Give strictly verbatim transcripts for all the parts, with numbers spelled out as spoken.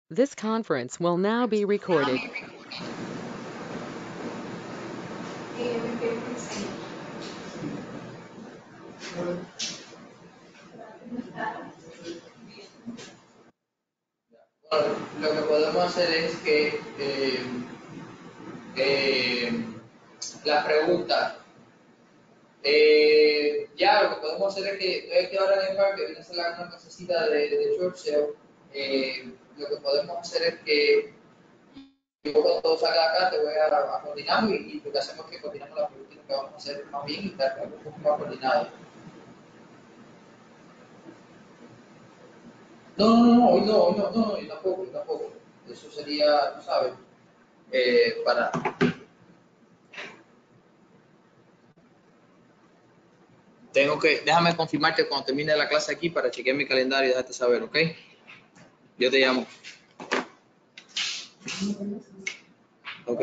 This conference will now be recorded. Bueno, lo que podemos hacer es que eh, eh, las preguntas, eh, ya lo que podemos hacer es que estoy aquí ahora en el parque, viene a ser la una clasecita de, de Churchill, eh, lo que podemos hacer es que yo cuando salga de acá te voy a, a coordinar y, y lo que hacemos es que coordinamos las preguntas que vamos a hacer más bien y tal, algo un poco más coordinado. No, no, no, hoy no, hoy no, no, no, yo tampoco, yo tampoco. Eso sería, tú sabes, eh, para... Tengo que, déjame confirmarte cuando termine la clase aquí para chequear mi calendario y dejarte saber, ¿ok? Yo te llamo. Ok.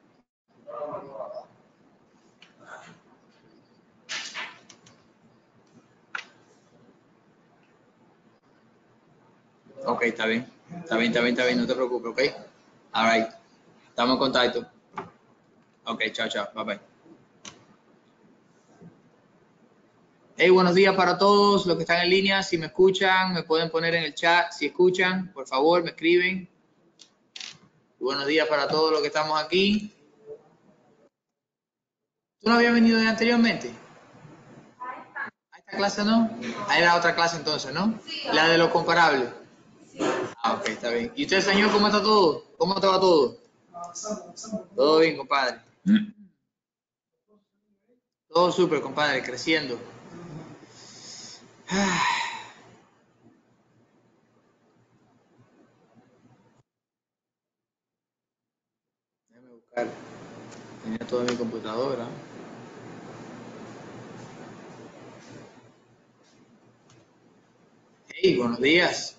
Ok, está bien. Está bien, está bien, está bien, no te preocupes, ¿ok? All right. Estamos en contacto. Ok, chao, chao. Bye, bye. Hey, buenos días para todos los que están en línea. Si me escuchan, me pueden poner en el chat. Si escuchan, por favor, me escriben. Buenos días para todos los que estamos aquí. ¿Tú no habías venido ya anteriormente? ¿A esta clase no? A la otra clase entonces, ¿no? La de lo comparable. Ah, ok, está bien. ¿Y usted, señor, cómo está todo? ¿Cómo te va todo? Todo bien, compadre. Todo súper, compadre, creciendo. Déjame buscar. Tenía todo en mi computadora. Hey, buenos días.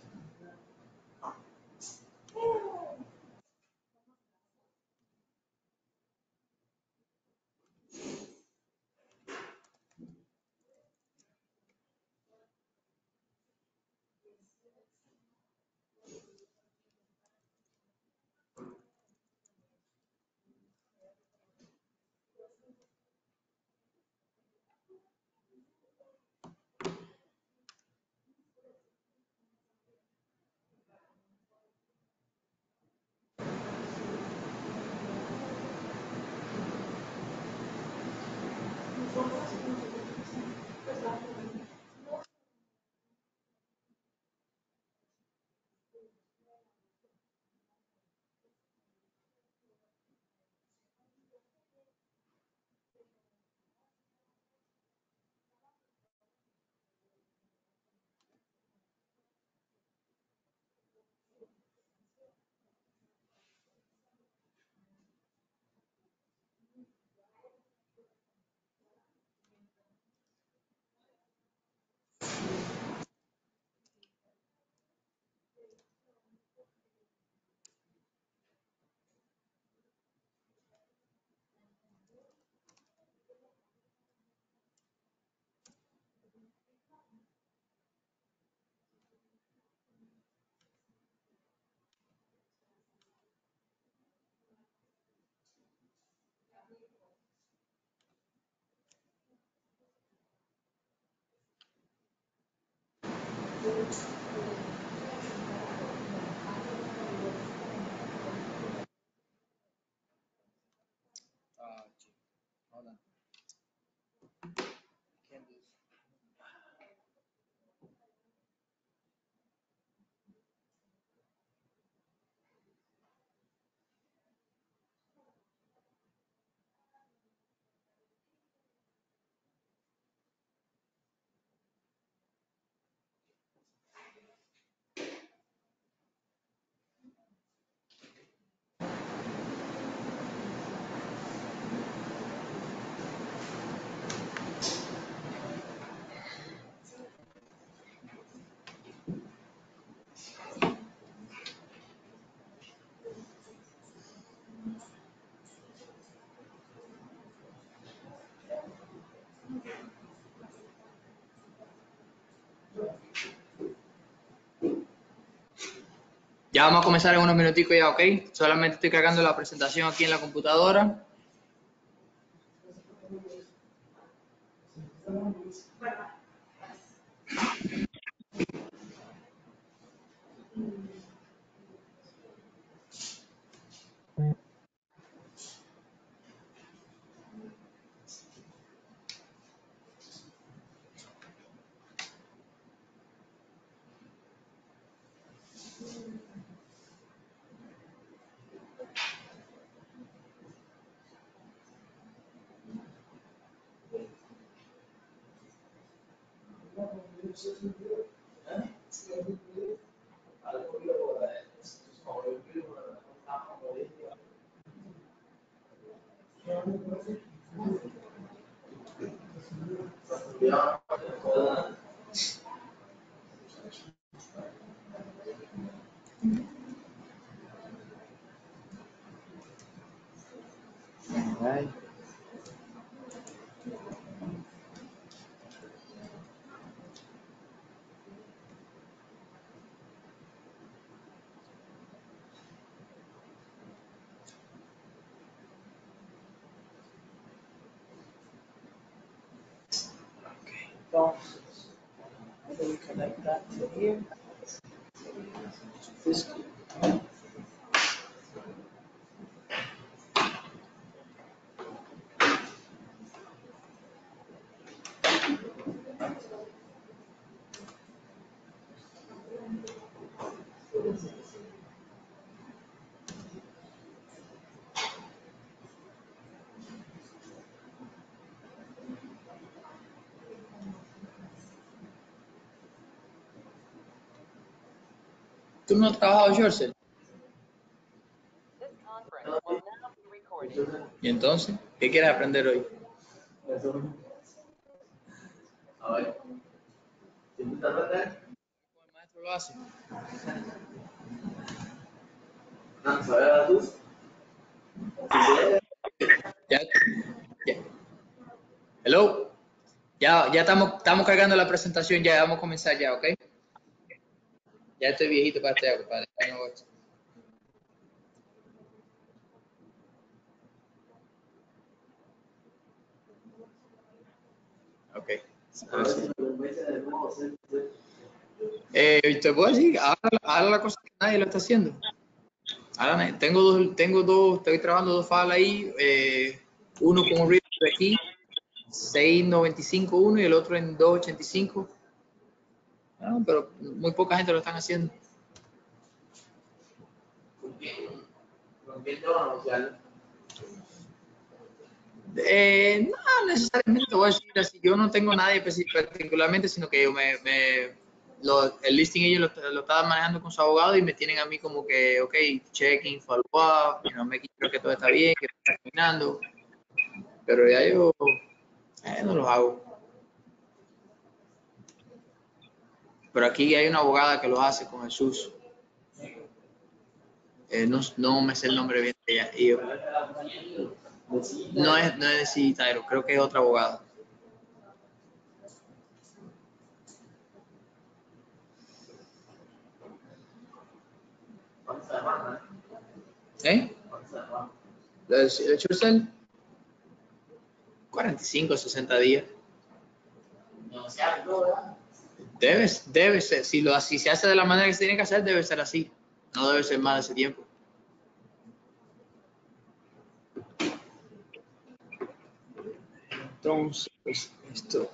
Ya vamos a comenzar en unos minuticos ya, ¿ok? Solamente estoy cargando la presentación aquí en la computadora. Right. Entonces, I'm going to connect that to here. This. ¿Tú no has trabajado Yorcel? This conference will now be recorded. ¿Y entonces? ¿Qué quieres aprender hoy? A ver. ¿Cómo el maestro lo hace? Ya, ya. Hello. Ya, ya estamos, estamos cargando la presentación, ya vamos a comenzar ya, ¿ok? Ya estoy viejito para este, compadre. Ya no voy. Ok. Eh, te puedo decir, ahora, ahora la cosa que nadie lo está haciendo. Ahora tengo dos, tengo dos, estoy trabajando dos files ahí, eh, uno con un reader de aquí, seis noventa y cinco uno y el otro en dos ochenta y cinco. No, pero muy poca gente lo están haciendo. ¿Con quién te van a negociar? Eh, no necesariamente te voy a decir así. Yo no tengo nadie particularmente, sino que yo me, me lo, el listing ellos lo, lo estaban manejando con su abogado y me tienen a mí como que, ok, checking, follow up, you know, making sure que todo está bien, que está caminando. Pero ya yo eh, no los hago. Pero aquí hay una abogada que los hace con Jesús. Eh, no, no me sé el nombre bien de ella. Y yo, no es, no es de Citairo, creo que es otra abogada. ¿Eh? ¿El Churcel? cuarenta y cinco, sesenta días. Debe, debe ser, si, lo, si se hace de la manera que se tiene que hacer, debe ser así. No debe ser más de ese tiempo. Entonces, esto.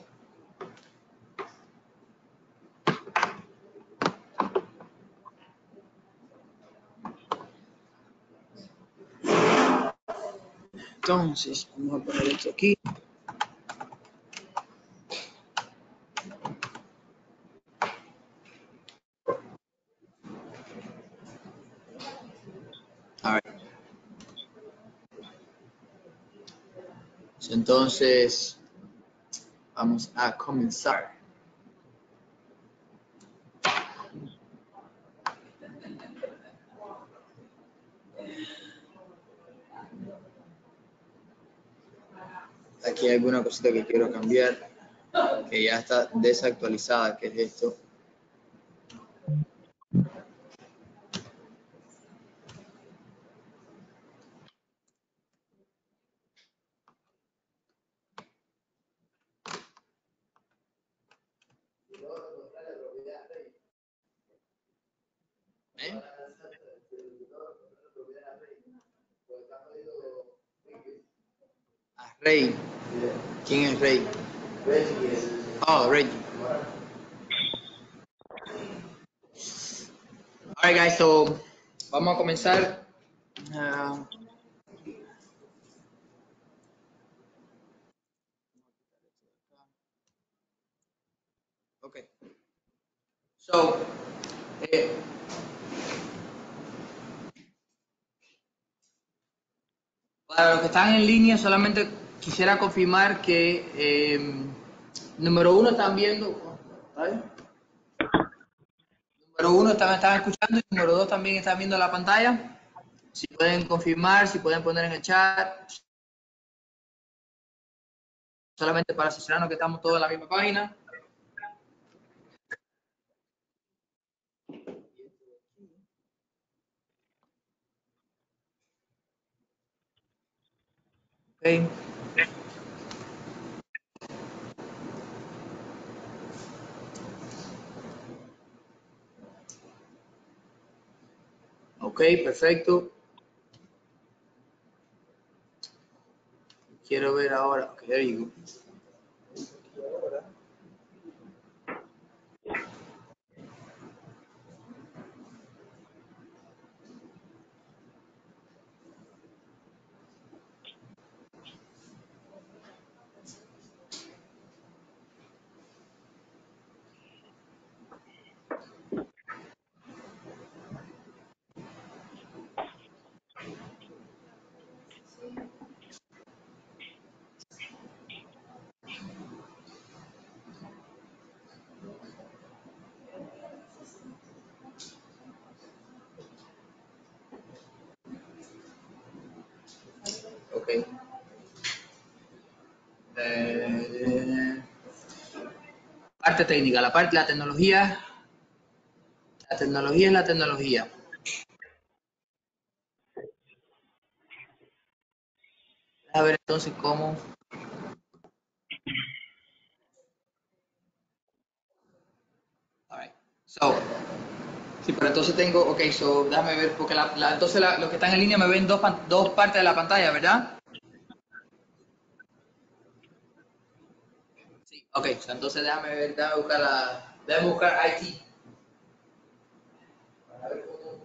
Entonces, vamos a poner esto aquí. A ver. Entonces, vamos a comenzar. Aquí hay alguna cosita que quiero cambiar, que ya está desactualizada, que es esto. ¿Eh? Ah, Rey. ¿Quién es Rey? Oh, Reggie. Alright, guys, so vamos a comenzar. Uh, okay. So, eh, para los que están en línea, solamente quisiera confirmar que eh, número uno están viendo, ¿sabes? Número uno están, están escuchando y número dos también están viendo la pantalla. Si pueden confirmar, si pueden poner en el chat, solamente para asegurarnos que estamos todos en la misma página. Okay. Ok, perfecto. Quiero ver ahora. Ok, there you go. Ok. Eh, parte técnica, la parte, la tecnología. La tecnología es la tecnología. A ver entonces cómo. Alright. So, sí, pero entonces tengo, ok, so, déjame ver, porque la, la, entonces la, los que están en línea me ven dos, dos partes de la pantalla, ¿verdad? Sí, ok, so, entonces déjame ver, déjame buscar la, déjame buscar I T. A ver cómo.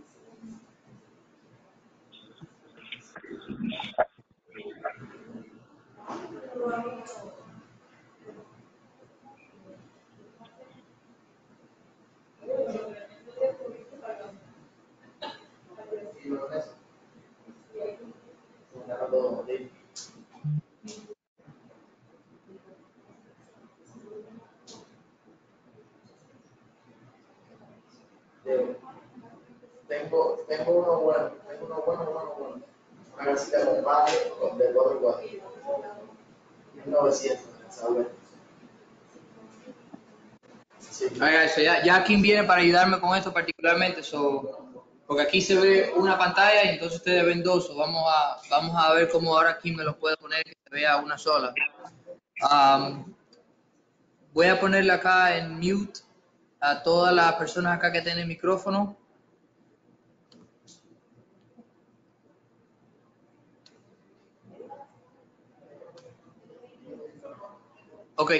Tengo, tengo uno bueno, tengo uno bueno, bueno, bueno. Una casita con padre, de cuatro cuatro. mil novecientos, ¿sabes? Sí. Alright, so ya, ya Kim viene para ayudarme con esto particularmente, so, porque aquí se ve una pantalla y entonces ustedes ven dos, so vamos, a, vamos a ver cómo ahora Kim me los puede poner que se vea una sola. Um, voy a ponerle acá en mute a todas las personas acá que tienen micrófono. Ok.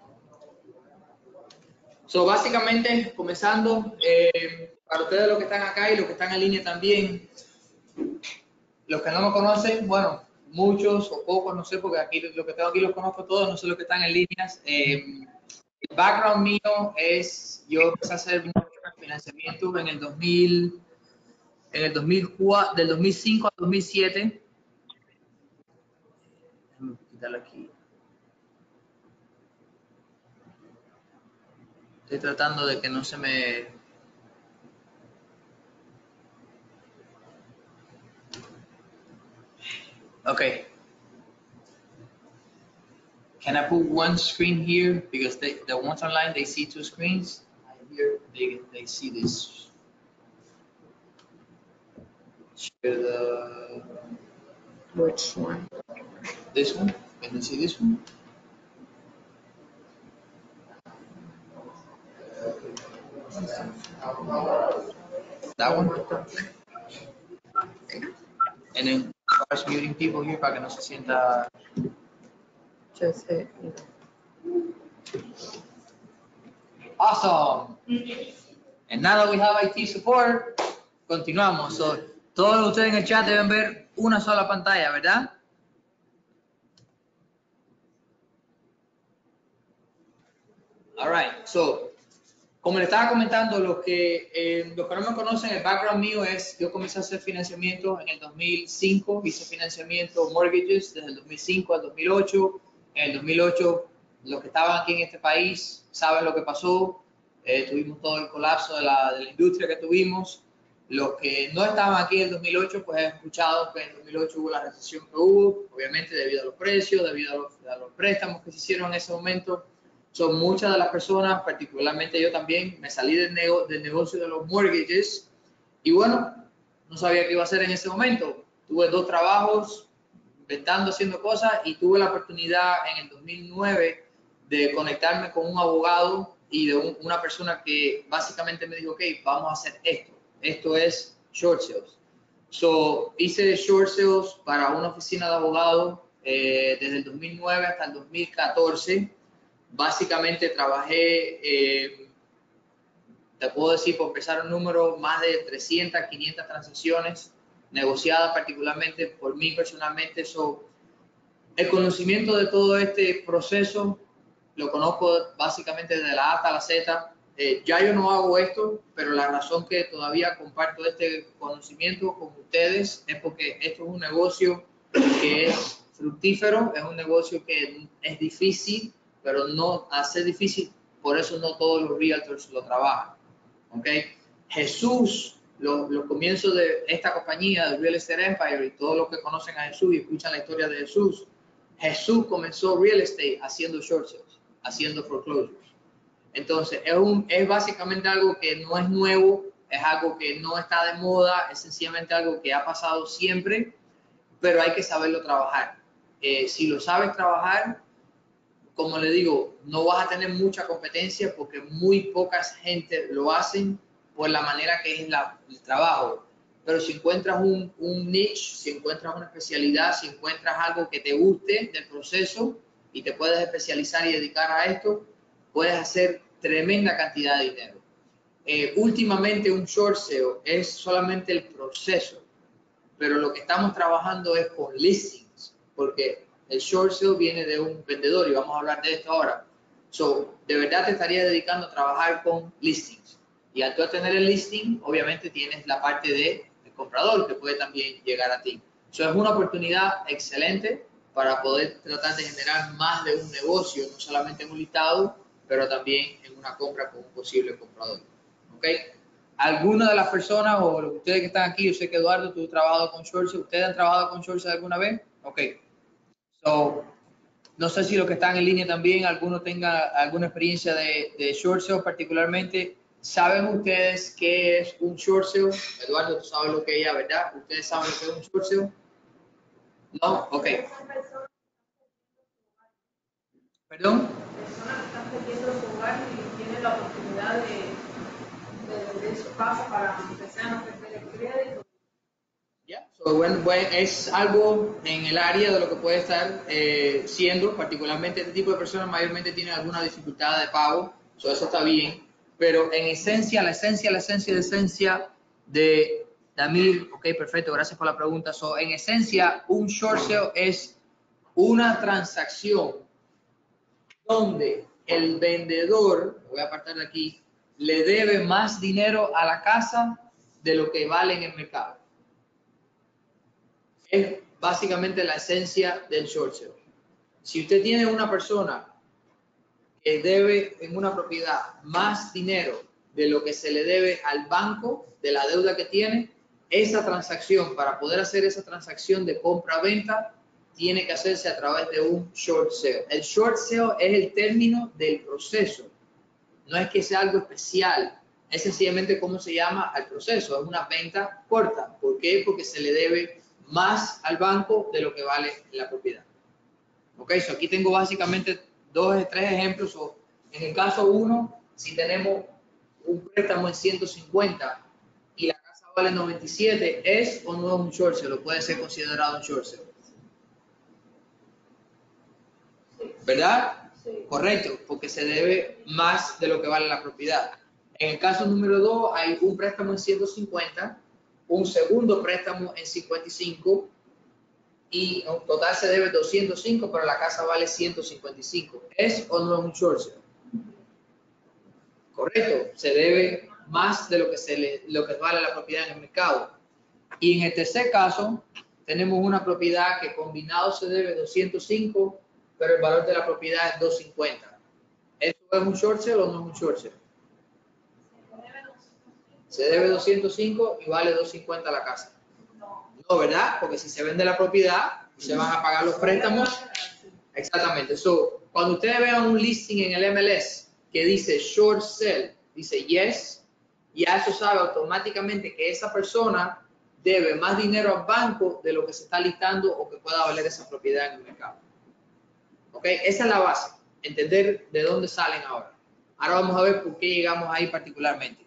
So, básicamente, comenzando, eh, para ustedes los que están acá y los que están en línea también, los que no me conocen, bueno, muchos o pocos, no sé, porque aquí los que tengo aquí los conozco todos, no sé los que están en líneas. Eh, el background mío es, yo empecé a hacer financiamiento en el dos mil, en el dos mil cuatro, del dos mil cinco al dos mil siete. Déjame quitarlo aquí. Estoy tratando de que no se me... Okay. Can I put one screen here? Because they, the ones online, they see two screens. Here, they, they see this. Share the... Which one? This one. Can you see this one? That one. Bastante. And then start muting people here para que no se sienta. Just hit, you know. Awesome. And now that we have I T support, continuamos. So, todos ustedes en el chat deben ver una sola pantalla, ¿verdad? All right. So, como le estaba comentando, los que, eh, los que no me conocen, el background mío es, yo comencé a hacer financiamiento en el dos mil cinco, hice financiamiento mortgages desde el dos mil cinco al dos mil ocho. En el dos mil ocho, los que estaban aquí en este país saben lo que pasó. Eh, tuvimos todo el colapso de la, de la industria que tuvimos. Los que no estaban aquí en el dos mil ocho, pues he escuchado que en el dos mil ocho hubo la recesión que hubo, obviamente debido a los precios, debido a los, a los préstamos que se hicieron en ese momento. Son muchas de las personas, particularmente yo también, me salí del, nego del negocio de los mortgages y bueno, no sabía qué iba a hacer en ese momento. Tuve dos trabajos, inventando, haciendo cosas y tuve la oportunidad en el dos mil nueve de conectarme con un abogado y de un, una persona que básicamente me dijo, ok, vamos a hacer esto. Esto es short sales. So, hice short sales para una oficina de abogados eh, desde el dos mil nueve hasta el dos mil catorce. Básicamente trabajé, eh, te puedo decir, por empezar un número, más de trescientas, quinientas transacciones negociadas particularmente por mí personalmente. So, el conocimiento de todo este proceso lo conozco básicamente de la A hasta la Z. Eh, ya yo no hago esto, pero la razón que todavía comparto este conocimiento con ustedes es porque esto es un negocio que es fructífero, es un negocio que es difícil, pero no hace difícil, por eso no todos los realtors lo trabajan. ¿Okay? Jesús, los, los comienzos de esta compañía, de Real Estate Empire, y todos los que conocen a Jesús y escuchan la historia de Jesús, Jesús comenzó real estate haciendo short sales, haciendo foreclosures. Entonces, es, un, es básicamente algo que no es nuevo, es algo que no está de moda, es sencillamente algo que ha pasado siempre, pero hay que saberlo trabajar. Eh, si lo sabes trabajar, como le digo, no vas a tener mucha competencia porque muy poca gente lo hacen por la manera que es la, el trabajo. Pero si encuentras un, un niche, si encuentras una especialidad, si encuentras algo que te guste del proceso y te puedes especializar y dedicar a esto, puedes hacer tremenda cantidad de dinero. Eh, últimamente un short sale es solamente el proceso, pero lo que estamos trabajando es con listings, porque el short sale viene de un vendedor y vamos a hablar de esto ahora. So, de verdad te estaría dedicando a trabajar con listings. Y al tú tener el listing, obviamente tienes la parte de el comprador que puede también llegar a ti. So, es una oportunidad excelente para poder tratar de generar más de un negocio, no solamente en un listado, pero también en una compra con un posible comprador. ¿Ok? Algunas de las personas o los ustedes que están aquí, yo sé que Eduardo, tú has trabajado con short sale. ¿Ustedes han trabajado con short sale alguna vez? Ok. So, no sé si los que están en línea también, alguno tenga alguna experiencia de, de short sale particularmente. ¿Saben ustedes qué es un short sale? Eduardo, tú sabes lo que es, ¿verdad? ¿Ustedes saben lo que es un short sale? No, ok. ¿Perdón? Personas que están vendiendo su hogar y tienen la oportunidad de, de vender su casa para empezar a perder el crédito. Yeah. So, bueno, bueno, es algo en el área de lo que puede estar eh, siendo, particularmente este tipo de personas mayormente tienen alguna dificultad de pago, so eso está bien, pero en esencia, la esencia, la esencia, la esencia de Damir, ok, perfecto, gracias por la pregunta. So, en esencia, un short sale es una transacción donde el vendedor, voy a apartar de aquí, le debe más dinero a la casa de lo que vale en el mercado. Es básicamente la esencia del short sale. Si usted tiene una persona que debe en una propiedad más dinero de lo que se le debe al banco, de la deuda que tiene, esa transacción, para poder hacer esa transacción de compra-venta, tiene que hacerse a través de un short sale. El short sale es el término del proceso. No es que sea algo especial, es sencillamente cómo se llama al proceso. Es una venta corta. ¿Por qué? Porque se le debe más al banco de lo que vale la propiedad. Ok, so aquí tengo básicamente dos o tres ejemplos. So, en el caso uno, si tenemos un préstamo en ciento cincuenta y la casa vale noventa y siete, ¿es o no es un short sale? ¿O puede ser considerado un short sale? ¿Verdad? Sí. Correcto, porque se debe más de lo que vale la propiedad. En el caso número dos, hay un préstamo en ciento cincuenta, un segundo préstamo en cincuenta y cinco, y en total se debe doscientos cinco, pero la casa vale ciento cincuenta y cinco. ¿Es o no es un short sale? Correcto, se debe más de lo que, se le, lo que vale la propiedad en el mercado. Y en el tercer caso, tenemos una propiedad que combinado se debe doscientos cinco, pero el valor de la propiedad es doscientos cincuenta. ¿Eso es un short sale o no es un short sale? Se debe doscientos cinco y vale doscientos cincuenta la casa. No, ¿verdad? Porque si se vende la propiedad, se van a pagar los préstamos. Exactamente. So, cuando ustedes vean un listing en el M L S que dice short sale, dice yes, ya eso sabe automáticamente que esa persona debe más dinero al banco de lo que se está listando o que pueda valer esa propiedad en el mercado. ¿Ok? Esa es la base. Entender de dónde salen ahora. Ahora vamos a ver por qué llegamos ahí particularmente.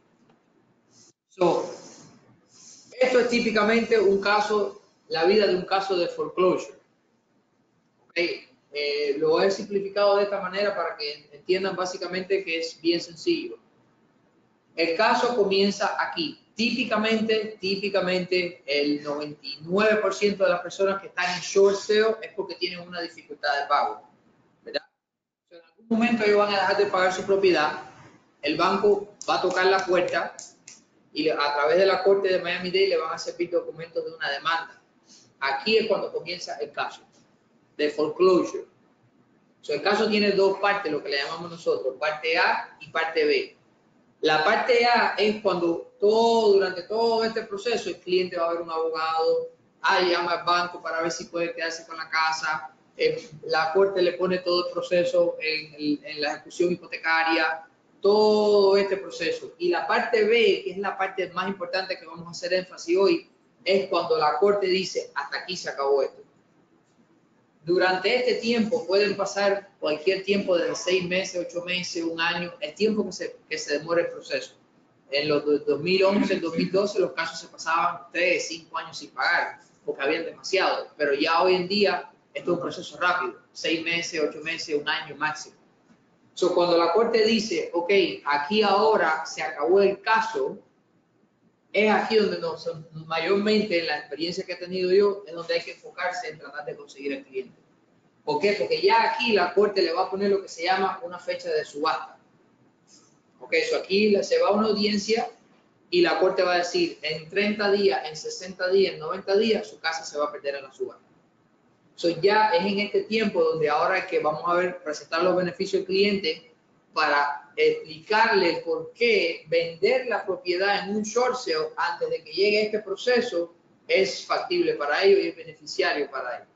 So, esto es típicamente un caso, la vida de un caso de foreclosure. ¿Okay? Eh, lo he simplificado de esta manera para que entiendan básicamente que es bien sencillo. El caso comienza aquí. Típicamente, típicamente el noventa y nueve por ciento de las personas que están en short sale es porque tienen una dificultad de pago, ¿verdad? O sea, en algún momento ellos van a dejar de pagar su propiedad, el banco va a tocar la puerta y a través de la corte de Miami-Dade le van a servir documentos de una demanda. Aquí es cuando comienza el caso de foreclosure. O sea, el caso tiene dos partes, lo que le llamamos nosotros, parte A y parte B. La parte A es cuando todo, durante todo este proceso, el cliente va a ver un abogado, ah, llama al banco para ver si puede quedarse con la casa, eh, la corte le pone todo el proceso en, en la ejecución hipotecaria, todo este proceso. Y la parte B, que es la parte más importante que vamos a hacer énfasis hoy, es cuando la corte dice, hasta aquí se acabó esto. Durante este tiempo pueden pasar cualquier tiempo de seis meses, ocho meses, un año, el tiempo que se, que se demore el proceso. En los dos mil once, el dos mil doce, los casos se pasaban tres, cinco años sin pagar, porque habían demasiado. Pero ya hoy en día, esto es un proceso rápido, seis meses, ocho meses, un año máximo. So, cuando la corte dice, ok, aquí ahora se acabó el caso, es aquí donde nos, mayormente en la experiencia que he tenido yo, es donde hay que enfocarse en tratar de conseguir el cliente. ¿Por qué? Porque ya aquí la corte le va a poner lo que se llama una fecha de subasta. Ok, eso aquí se va a una audiencia y la corte va a decir en treinta días, en sesenta días, en noventa días, su casa se va a perder en la subasta. So, ya es en este tiempo donde ahora es que vamos a ver, presentar los beneficios al cliente para explicarle el por qué vender la propiedad en un short sale antes de que llegue este proceso es factible para ellos y es beneficiario para ellos.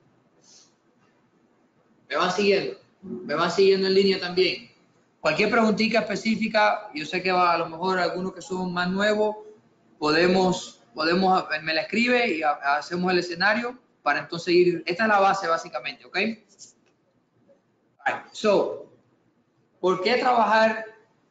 ¿Me van siguiendo? ¿Me van siguiendo en línea también? Cualquier preguntita específica, yo sé que va, a lo mejor algunos que son más nuevos, podemos, podemos me la escribe y hacemos el escenario para entonces ir. Esta es la base básicamente, ¿ok? Right. So, ¿por qué trabajar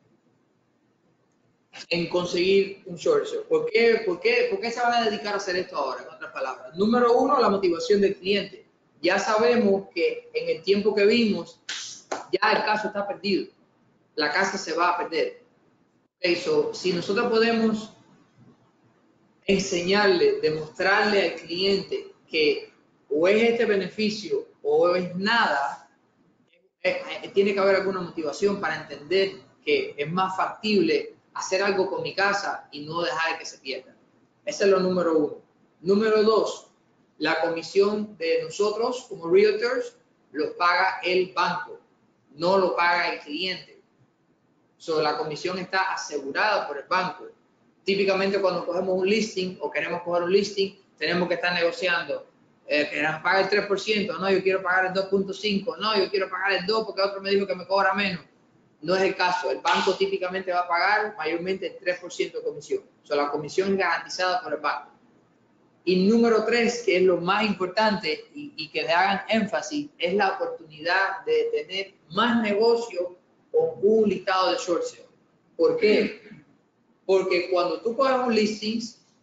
en conseguir un short sale? ¿Por qué, por, qué, ¿Por qué se van a dedicar a hacer esto ahora? En otras palabras. Número uno, la motivación del cliente. Ya sabemos que en el tiempo que vimos, ya el caso está perdido. La casa se va a perder. Okay, so, si nosotros podemos enseñarle, demostrarle al cliente que o es este beneficio o es nada, eh, eh, tiene que haber alguna motivación para entender que es más factible hacer algo con mi casa y no dejar que se pierda. Ese es lo número uno. Número dos, la comisión de nosotros como realtors lo paga el banco, no lo paga el cliente. So, la comisión está asegurada por el banco. Típicamente cuando cogemos un listing o queremos coger un listing, tenemos que estar negociando. Eh, que nos pague el tres por ciento, no, yo quiero pagar el dos punto cinco, no, yo quiero pagar el dos porque otro me dijo que me cobra menos. No es el caso. El banco típicamente va a pagar mayormente el tres por ciento de comisión. O sea, la comisión es garantizada por el banco. Y número tres, que es lo más importante y, y que le hagan énfasis, es la oportunidad de tener más negocio con un listado de short sale. ¿Por qué? Porque cuando tú coges un listing,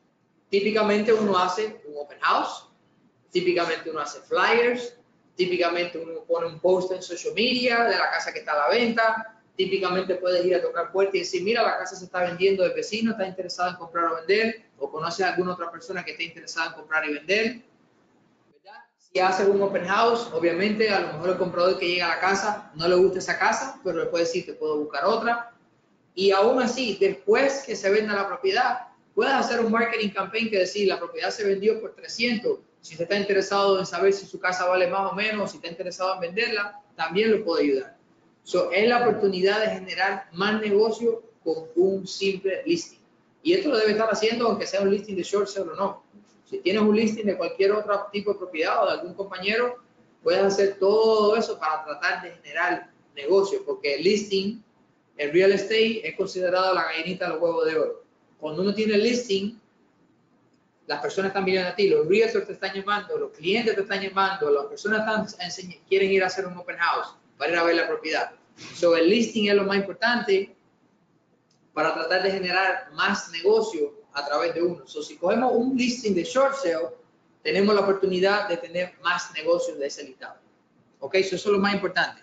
típicamente uno hace un open house, típicamente uno hace flyers, típicamente uno pone un post en social media de la casa que está a la venta, típicamente puedes ir a tocar puertas y decir, mira, la casa se está vendiendo de vecino, está interesado en comprar o vender, o conoces a alguna otra persona que esté interesada en comprar y vender. ¿Verdad? Si haces un open house, obviamente a lo mejor el comprador que llega a la casa no le gusta esa casa, pero le puede decir, te puedo buscar otra. Y aún así, después que se venda la propiedad, puedes hacer un marketing campaign que decir, la propiedad se vendió por trescientos. Si usted está interesado en saber si su casa vale más o menos, si está interesado en venderla, también lo puede ayudar. So, es la oportunidad de generar más negocio con un simple listing. Y esto lo debe estar haciendo aunque sea un listing de short sale o no. Si tienes un listing de cualquier otro tipo de propiedad o de algún compañero, puedes hacer todo eso para tratar de generar negocio, porque el listing, el real estate, es considerado la gallinita de los huevos de oro. Cuando uno tiene el listing, las personas están mirando a ti, los realtors te están llamando, los clientes te están llamando, las personas están, quieren ir a hacer un open house para ir a ver la propiedad. So, el listing es lo más importante para tratar de generar más negocio a través de uno. So, si cogemos un listing de short sale, tenemos la oportunidad de tener más negocios de ese listado. Ok, so, eso es lo más importante.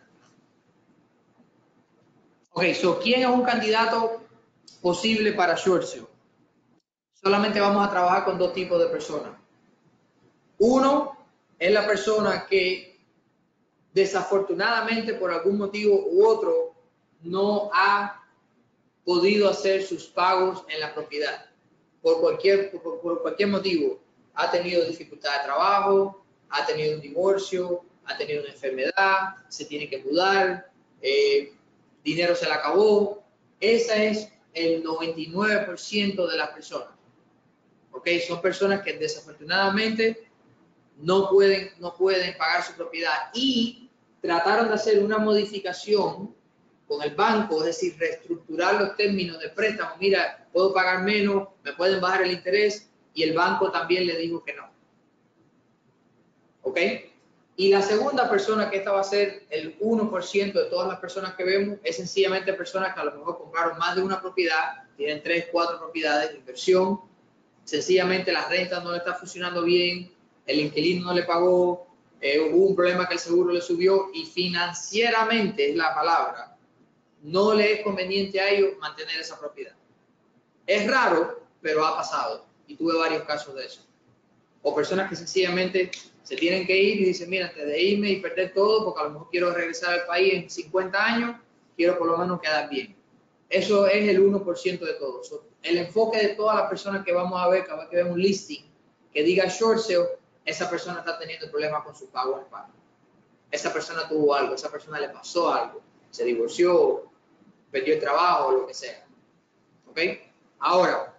Ok, so, ¿quién es un candidato posible para short sale? Solamente vamos a trabajar con dos tipos de personas. Uno es la persona que desafortunadamente por algún motivo u otro no ha podido hacer sus pagos en la propiedad. Por cualquier, por, por cualquier motivo. Ha tenido dificultad de trabajo, ha tenido un divorcio, ha tenido una enfermedad, se tiene que mudar, eh, dinero se le acabó. Esa es el noventa y nueve por ciento de las personas. ¿Ok? Son personas que desafortunadamente no pueden, no pueden pagar su propiedad y trataron de hacer una modificación con el banco, es decir, reestructurar los términos de préstamo. Mira, puedo pagar menos, me pueden bajar el interés, y el banco también le dijo que no. ¿Ok? Y la segunda persona, que esta va a ser el uno por ciento de todas las personas que vemos, es sencillamente personas que a lo mejor compraron más de una propiedad, tienen tres, cuatro propiedades de inversión, sencillamente las rentas no le están funcionando bien, el inquilino no le pagó, eh, hubo un problema que el seguro le subió y financieramente es la palabra, no le es conveniente a ellos mantener esa propiedad. Es raro, pero ha pasado y tuve varios casos de eso. O personas que sencillamente se tienen que ir y dicen, mira, antes de irme y perder todo, porque a lo mejor quiero regresar al país en cincuenta años, quiero por lo menos quedar bien. Eso es el uno por ciento de todo. So, el enfoque de todas las personas que vamos a ver, cada vez que vemos un listing que diga short sale, esa persona está teniendo problemas con su pago al pago. Esa persona tuvo algo, esa persona le pasó algo, se divorció, perdió el trabajo, lo que sea. ¿Ok? Ahora,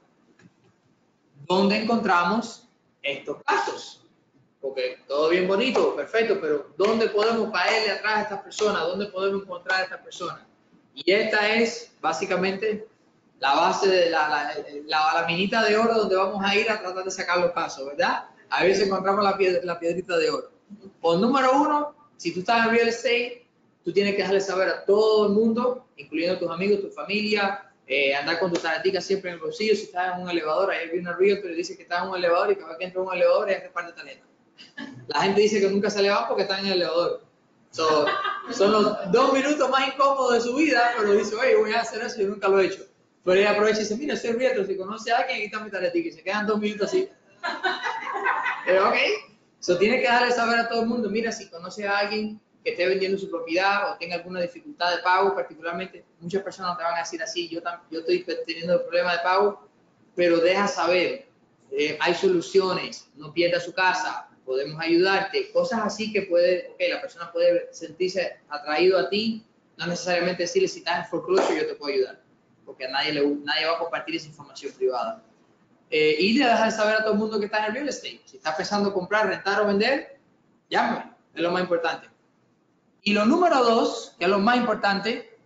¿dónde encontramos estos casos? Porque todo bien bonito, perfecto, pero ¿dónde podemos caerle atrás a estas personas? ¿Dónde podemos encontrar a estas personas? Y esta es básicamente la base de la, la, la, la minita de oro donde vamos a ir a tratar de sacar los casos, ¿verdad? A ver si encontramos la, pied la piedrita de oro. Por número uno, si tú estás en real estate, tú tienes que dejarle saber a todo el mundo, incluyendo a tus amigos, tu familia, eh, andar con tu tarjetica siempre en el bolsillo. Si estás en un elevador, ayer vi una realtor y dice que está en un elevador y cada vez que entra en un elevador es reparte tarjeta. La gente dice que nunca se le va porque está en el elevador. So, son los dos minutos más incómodos de su vida, pero dice, oye, voy a hacer eso, yo nunca lo he hecho. Pero ella aprovecha y dice, mira, soy realtor, si conoce a alguien, aquí está mi tarjetita, y se quedan dos minutos así. Pero, ok, so, tiene que darle saber a todo el mundo, mira, si conoce a alguien que esté vendiendo su propiedad o tenga alguna dificultad de pago, particularmente, muchas personas te van a decir así, yo, yo estoy teniendo problemas de pago, pero deja saber, eh, hay soluciones, no pierda su casa, podemos ayudarte, cosas así que puede, okay, la persona puede sentirse atraído a ti, no necesariamente decirle si estás en foreclosure yo te puedo ayudar, porque a nadie, le, nadie va a compartir esa información privada. Eh, y le dejas saber a todo el mundo que está en el real estate, si está pensando comprar, rentar o vender, llámame, es lo más importante. Y lo número dos, que es lo más importante,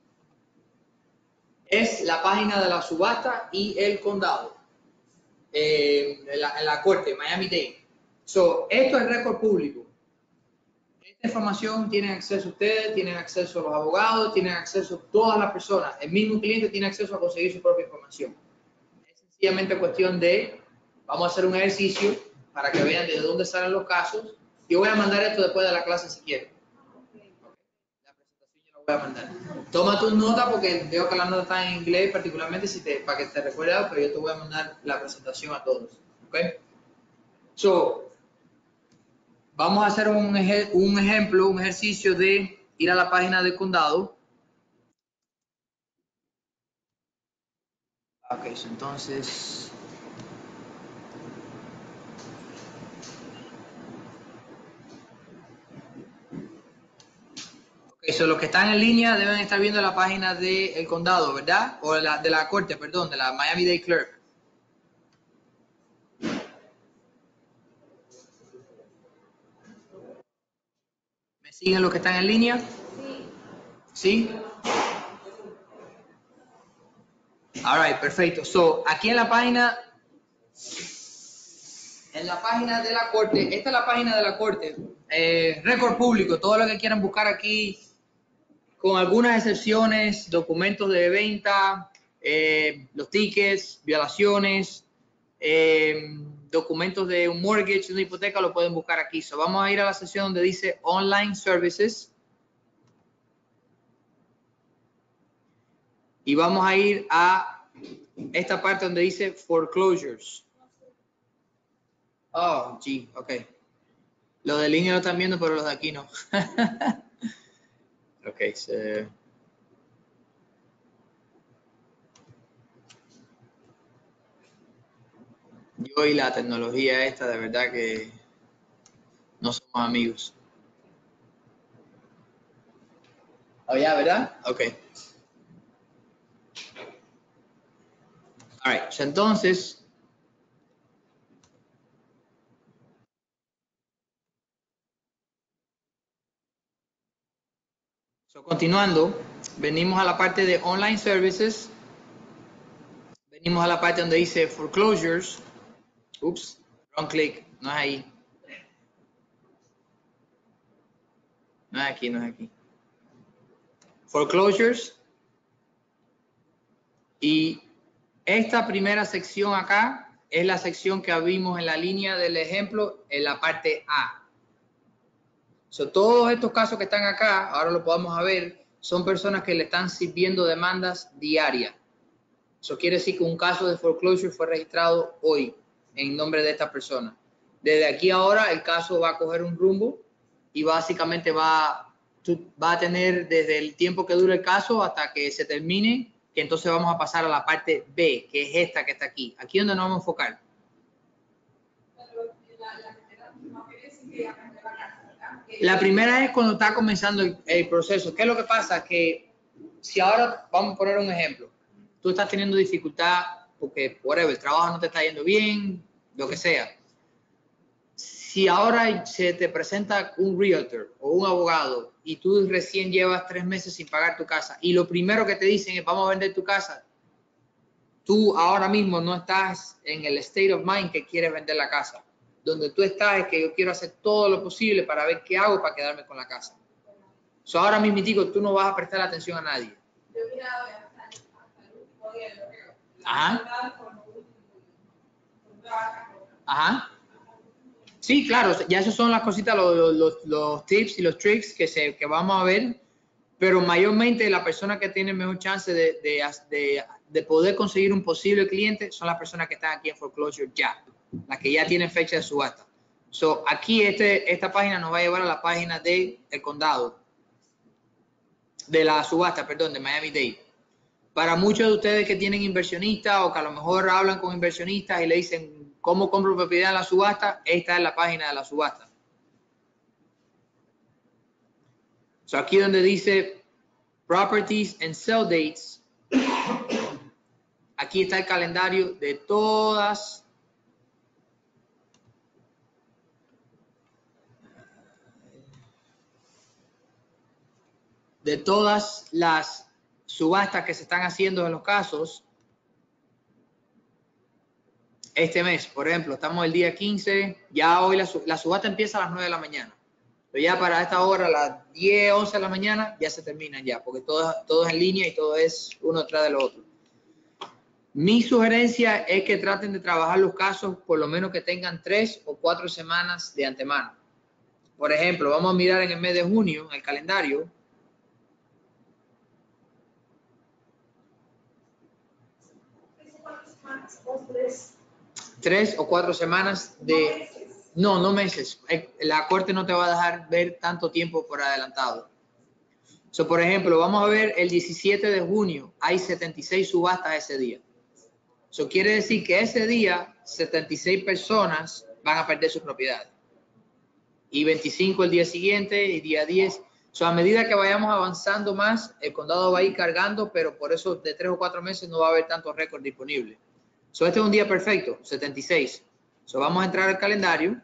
es la página de la subasta y el condado, eh, en, la, en la corte, Miami-Dade. So, esto es récord público. Esta información tienen acceso ustedes, tienen acceso los abogados, tienen acceso todas las personas. El mismo cliente tiene acceso a conseguir su propia información. Es sencillamente cuestión de Vamos a hacer un ejercicio para que vean de dónde salen los casos. Yo voy a mandar esto después de la clase si quieren. La presentación yo la voy a mandar. Toma tus notas porque veo que las notas están en inglés, particularmente si te, para que te recuerdes, pero yo te voy a mandar la presentación a todos. ¿Ok? So, vamos a hacer un, ej un ejemplo, un ejercicio de ir a la página del condado. Ok, so entonces... Eso, los que están en línea deben estar viendo la página del condado, ¿verdad? O la, de la corte, perdón, de la Miami-Dade Clerk. ¿Me siguen los que están en línea? Sí. ¿Sí? All right, perfecto. So, aquí en la página, en la página de la corte, esta es la página de la corte. Eh, récord público, todo lo que quieran buscar aquí, con algunas excepciones, documentos de venta, eh, los tickets, violaciones, eh, documentos de un mortgage, de una hipoteca, lo pueden buscar aquí. So, vamos a ir a la sección donde dice Online Services. Y vamos a ir a esta parte donde dice Foreclosures. Oh, gee, ok. Los de línea lo están viendo, pero los de aquí no. Ok, so... Yo y la tecnología esta, de verdad que no somos amigos. Oh, ya, ¿verdad? Ok. All right, so entonces... So, continuando, venimos a la parte de Online Services. Venimos a la parte donde dice Foreclosures. Ups, wrong click, no es ahí. No es aquí, no es aquí. Foreclosures. Y esta primera sección acá es la sección que vimos en la línea del ejemplo en la parte A. So, todos estos casos que están acá, ahora lo podemos ver, son personas que le están sirviendo demandas diarias. Eso quiere decir que un caso de foreclosure fue registrado hoy en nombre de esta persona. Desde aquí a ahora el caso va a coger un rumbo y básicamente va, va a tener desde el tiempo que dure el caso hasta que se termine, que entonces vamos a pasar a la parte B, que es esta que está aquí. Aquí es donde nos vamos a enfocar. La primera es cuando está comenzando el, el proceso. ¿Qué es lo que pasa? Que si ahora, vamos a poner un ejemplo, tú estás teniendo dificultad porque, whatever, el trabajo no te está yendo bien, lo que sea. Si ahora se te presenta un realtor o un abogado y tú recién llevas tres meses sin pagar tu casa y lo primero que te dicen es vamos a vender tu casa, tú ahora mismo no estás en el state of mind que quieres vender la casa. Donde tú estás es que yo quiero hacer todo lo posible para ver qué hago para quedarme con la casa. So, ahora mismo, digo, tú no vas a prestar atención a nadie. Ajá. Ajá. Sí, claro, ya esas son las cositas, los, los, los tips y los tricks que, se, que vamos a ver, pero mayormente la persona que tiene mejor chance de, de, de, de poder conseguir un posible cliente son las personas que están aquí en foreclosure ya, las que ya tienen fecha de subasta. So, aquí este, esta página nos va a llevar a la página del condado, de la subasta, perdón, de Miami-Dade. Para muchos de ustedes que tienen inversionistas o que a lo mejor hablan con inversionistas y le dicen cómo compro propiedad en la subasta, esta es la página de la subasta. So, aquí donde dice Properties and Sell Dates, aquí está el calendario de todas de todas las subastas que se están haciendo en los casos este mes. Por ejemplo, estamos el día quince, ya hoy la, la subasta empieza a las nueve de la mañana. Pero ya para esta hora, a las diez, once de la mañana, ya se terminan ya, porque todo, todo es en línea y todo es uno tras del otro. Mi sugerencia es que traten de trabajar los casos por lo menos que tengan tres o cuatro semanas de antemano. Por ejemplo, vamos a mirar en el mes de junio, en el calendario. ¿Cuántas semanas? ¿Dos, tres? Tres o cuatro semanas de... No, no meses. La corte no te va a dejar ver tanto tiempo por adelantado. So, por ejemplo, vamos a ver el diecisiete de junio. Hay setenta y seis subastas ese día. Eso quiere decir que ese día setenta y seis personas van a perder sus propiedades. Y veinticinco el día siguiente y día diez. So, a medida que vayamos avanzando más, el condado va a ir cargando, pero por eso de tres o cuatro meses no va a haber tantos récords disponibles. So, este es un día perfecto, setenta y seis. So, vamos a entrar al calendario.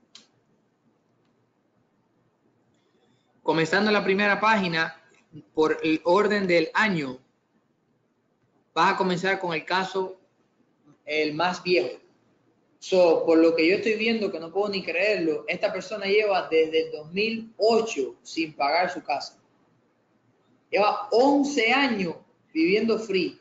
Comenzando en la primera página, por el orden del año, vas a comenzar con el caso el más viejo. So, por lo que yo estoy viendo, que no puedo ni creerlo, esta persona lleva desde el dos mil ocho sin pagar su casa. Lleva once años viviendo free.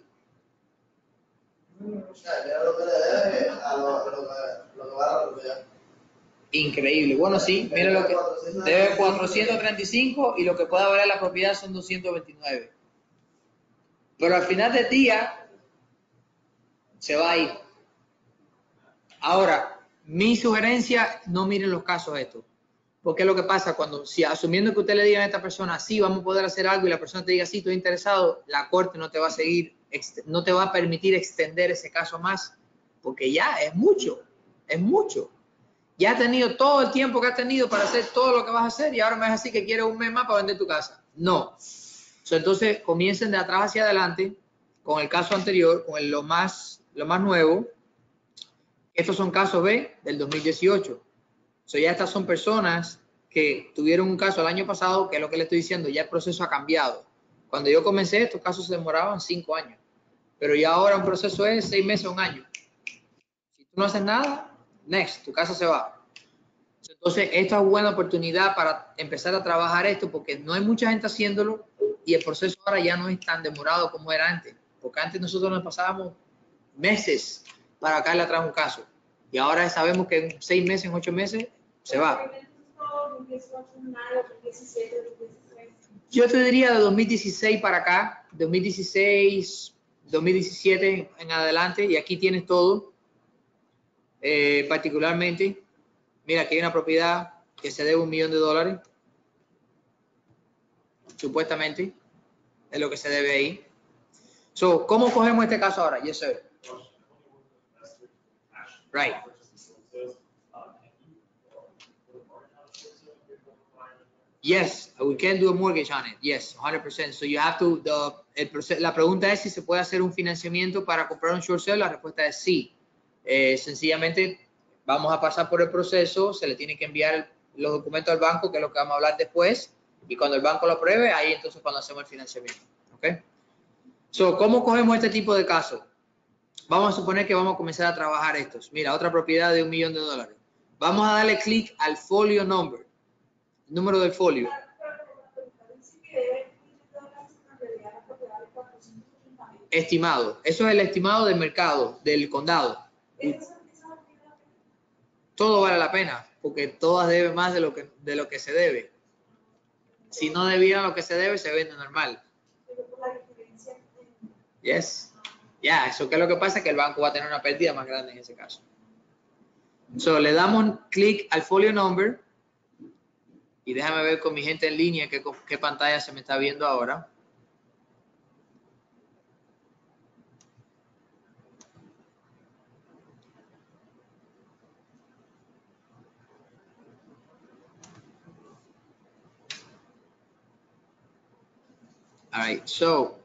Increíble. Bueno, sí, mira lo que debe cuatrocientos treinta y cinco y lo que puede valer la propiedad son doscientos veintinueve. Pero al final del día se va a ir. Ahora, mi sugerencia, no miren los casos estos. Porque es lo que pasa cuando, si asumiendo que usted le diga a esta persona, sí, vamos a poder hacer algo y la persona te diga, sí, estoy interesado, la corte no te va a seguir, no te va a permitir extender ese caso más, porque ya es mucho, es mucho. Ya has tenido todo el tiempo que has tenido para hacer todo lo que vas a hacer y ahora me vas a decir que quieres un mes más para vender tu casa. No. So, entonces, comiencen de atrás hacia adelante con el caso anterior, con el, lo, más, lo más nuevo. Estos son casos B del dos mil dieciocho. So, ya estas son personas que tuvieron un caso el año pasado, que es lo que le estoy diciendo, ya el proceso ha cambiado. Cuando yo comencé, estos casos se demoraban cinco años. Pero ya ahora un proceso es seis meses, un año. Si tú no haces nada, next, tu casa se va. Entonces, esta es buena oportunidad para empezar a trabajar esto, porque no hay mucha gente haciéndolo y el proceso ahora ya no es tan demorado como era antes. Porque antes nosotros nos pasábamos meses para caerle atrás un caso. Y ahora sabemos que en seis meses, en ocho meses, se va. Yo te diría de dos mil dieciséis para acá, dos mil dieciséis, dos mil diecisiete en adelante, y aquí tienes todo. Eh, particularmente, mira, aquí hay una propiedad que se debe un millón de dólares. Supuestamente, es lo que se debe ahí. So, ¿cómo cogemos este caso ahora? Yes, sir. Right. Yes, we can do a mortgage on it. Yes, one hundred percent. So you have to, the, el proceso, la pregunta es si se puede hacer un financiamiento para comprar un short sale. La respuesta es sí. Eh, sencillamente vamos a pasar por el proceso, se le tiene que enviar los documentos al banco, que es lo que vamos a hablar después, y cuando el banco lo apruebe, ahí entonces cuando hacemos el financiamiento. ¿Ok? So, ¿cómo cogemos este tipo de casos? Vamos a suponer que vamos a comenzar a trabajar estos. Mira, otra propiedad de un millón de dólares. Vamos a darle clic al folio number, el número del folio. Estimado. Eso es el estimado del mercado, del condado. Todo vale la pena, porque todas deben más de lo que, de lo que se debe. Si no debieran lo que se debe, se vende normal. Yes. Ya, yeah, eso que es lo que pasa es que el banco va a tener una pérdida más grande en ese caso. So, le damos clic al folio number y déjame ver con mi gente en línea qué, qué pantalla se me está viendo ahora. All right, so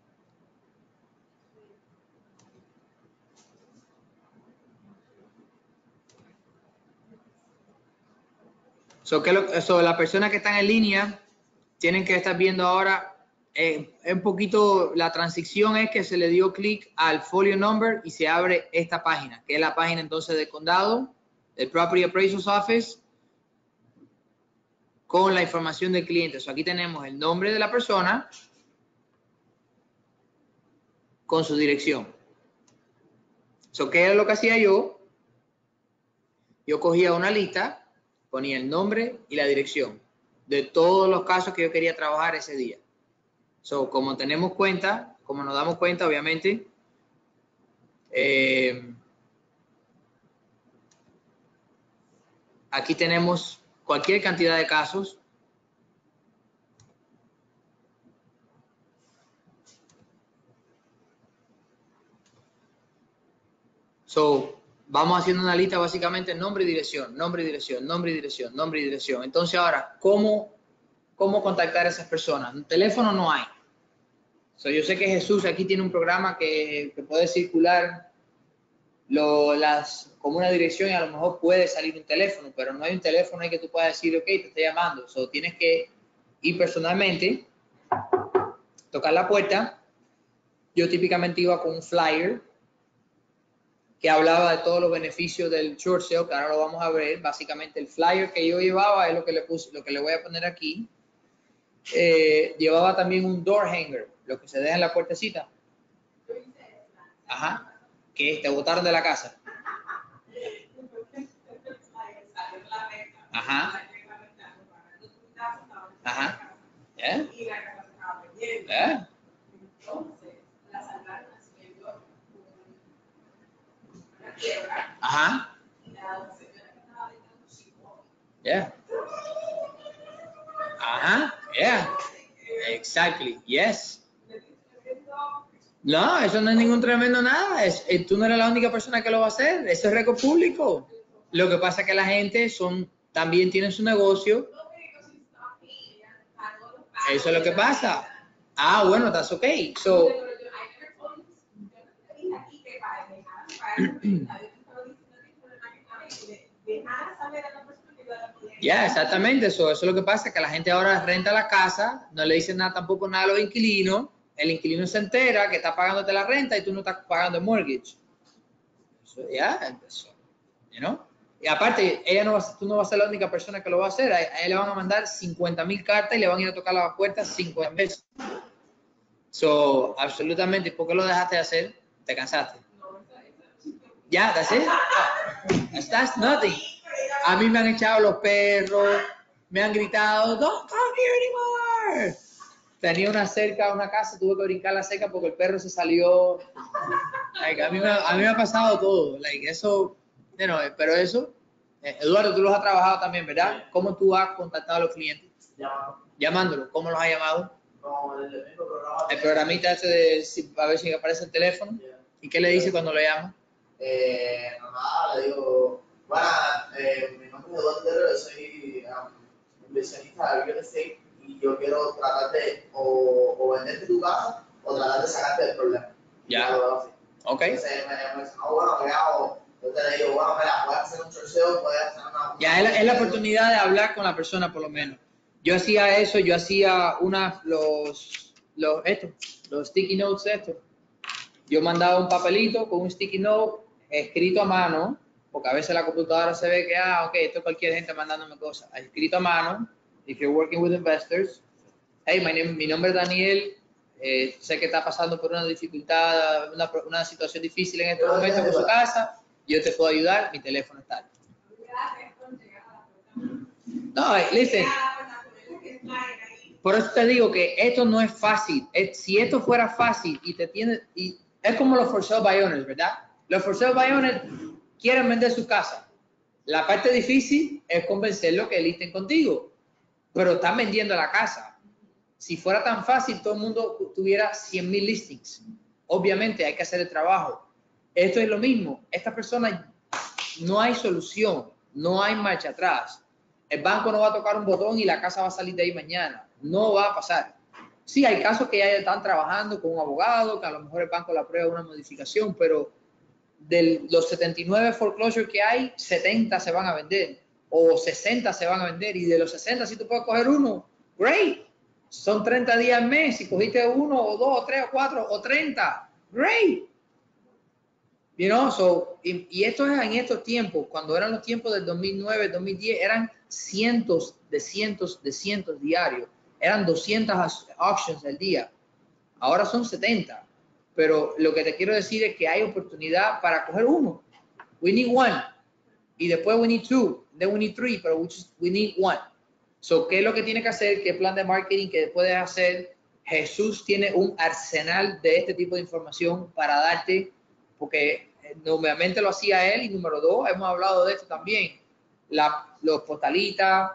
So, que lo, so, la persona que está en línea tienen que estar viendo ahora eh, un poquito, la transición es que se le dio clic al folio number y se abre esta página, que es la página entonces del condado, del Property Appraiser's Office, con la información del cliente. So, aquí tenemos el nombre de la persona con su dirección. So, ¿qué era lo que hacía yo? Yo cogía una lista, ponía el nombre y la dirección de todos los casos que yo quería trabajar ese día. So, como tenemos cuenta, como nos damos cuenta, obviamente, eh, aquí tenemos cualquier cantidad de casos. So, vamos haciendo una lista básicamente nombre y dirección, nombre y dirección, nombre y dirección, nombre y dirección. Entonces ahora, ¿cómo, cómo contactar a esas personas? Un teléfono no hay. So, yo sé que Jesús aquí tiene un programa que, que puede circular lo, las, como una dirección y a lo mejor puede salir un teléfono, pero no hay un teléfono ahí que tú puedas decir, ok, te estoy llamando. So, tienes que ir personalmente, tocar la puerta. Yo típicamente iba con un flyer que hablaba de todos los beneficios del short sale, que ahora lo vamos a ver. Básicamente el flyer que yo llevaba es lo que le puse, lo que le voy a poner aquí. Eh, llevaba también un door hanger, lo que se deja en la puertecita. Ajá. Que te botaron de la casa. Ajá. Ajá. ¿Eh? ¿Eh? Ajá. Yeah. Ajá. Yeah. Exactly. Yes. No, eso no es ningún tremendo nada. Es, es, tú no eres la única persona que lo va a hacer. Eso es récord público. Lo que pasa es que la gente son, también tienen su negocio. Eso es lo que pasa. Ah, bueno, that's okay. So, ya, yeah, exactamente. Eso, eso es lo que pasa, que la gente ahora renta la casa, no le dicen nada tampoco nada a los inquilinos. El inquilino se entera que está pagándote la renta y tú no estás pagando el mortgage. Eso, ya, yeah, eso, you know? Y aparte, ella no va, tú no vas a ser la única persona que lo va a hacer. A ella le van a mandar cincuenta mil cartas y le van a ir a tocar la puerta cincuenta veces. So, absolutamente. ¿Por qué lo dejaste de hacer? ¿Te cansaste? Ya, yeah, that's it. That's nothing. A mí me han echado los perros, me han gritado, don't come here anymore. Tenía una cerca, una casa, tuve que brincar la cerca porque el perro se salió. Like, a, mí me, a mí me ha pasado todo. Like, eso, you know, pero eso, eh, Eduardo, tú los has trabajado también, ¿verdad? ¿Cómo tú has contactado a los clientes? Llamando. Llamándolos. ¿Cómo los has llamado? No, el mismo programa. El programita ese de si, a ver si aparece el teléfono. Yeah. ¿Y qué le dice cuando lo llama? Eh, nada, le digo, bueno, eh, mi nombre es Eduardo, yo soy um, inversionista de real estate y yo quiero tratar de o, o venderte tu casa o tratar de sacarte del problema. Ya. Yeah. Ok. Entonces me, me dice, no, bueno, ¿qué hago? Yo te digo, bueno, mira, puedes hacer un chorceo, puedes hacer una... Ya, es la, es la oportunidad de hablar con la persona por lo menos. Yo hacía eso, yo hacía una, los, los, esto, los sticky notes estos. Yo mandaba un papelito con un sticky note escrito a mano, porque a veces la computadora se ve que, ah, ok, esto es cualquier gente mandándome cosas. Escrito a mano, if you're working with investors, hey, my name, mi nombre es Daniel, eh, sé que está pasando por una dificultad, una, una situación difícil en este momento con su casa, yo te puedo ayudar, mi teléfono está. No, listen, por eso te digo que esto no es fácil. Es, si esto fuera fácil y te tiene, y es como los for sale by owners, ¿verdad? Los for sale by owners quieren vender su casa. La parte difícil es convencerlos que listen contigo, pero están vendiendo la casa. Si fuera tan fácil, todo el mundo tuviera cien mil listings. Obviamente hay que hacer el trabajo. Esto es lo mismo. Estas personas, no hay solución, no hay marcha atrás. El banco no va a tocar un botón y la casa va a salir de ahí mañana. No va a pasar. Sí, hay casos que ya están trabajando con un abogado, que a lo mejor el banco le aprueba una modificación, pero de los setenta y nueve foreclosures que hay, setenta se van a vender o sesenta se van a vender, y de los sesenta si tú puedes coger uno, great. Son treinta días al mes, si cogiste uno o dos o tres o cuatro o treinta, great. You know, so, y, y esto es en estos tiempos, cuando eran los tiempos del dos mil nueve, dos mil diez, eran cientos de cientos de cientos diarios, eran doscientas auctions al día, ahora son setenta, pero lo que te quiero decir es que hay oportunidad para coger uno. We need one. Y después we need two. Then we need three, pero we, just, we need one. So, ¿qué es lo que tiene que hacer? ¿Qué plan de marketing que puedes hacer? Jesús tiene un arsenal de este tipo de información para darte, porque nuevamente lo hacía él. Y número dos, hemos hablado de esto también. La, los postalitas,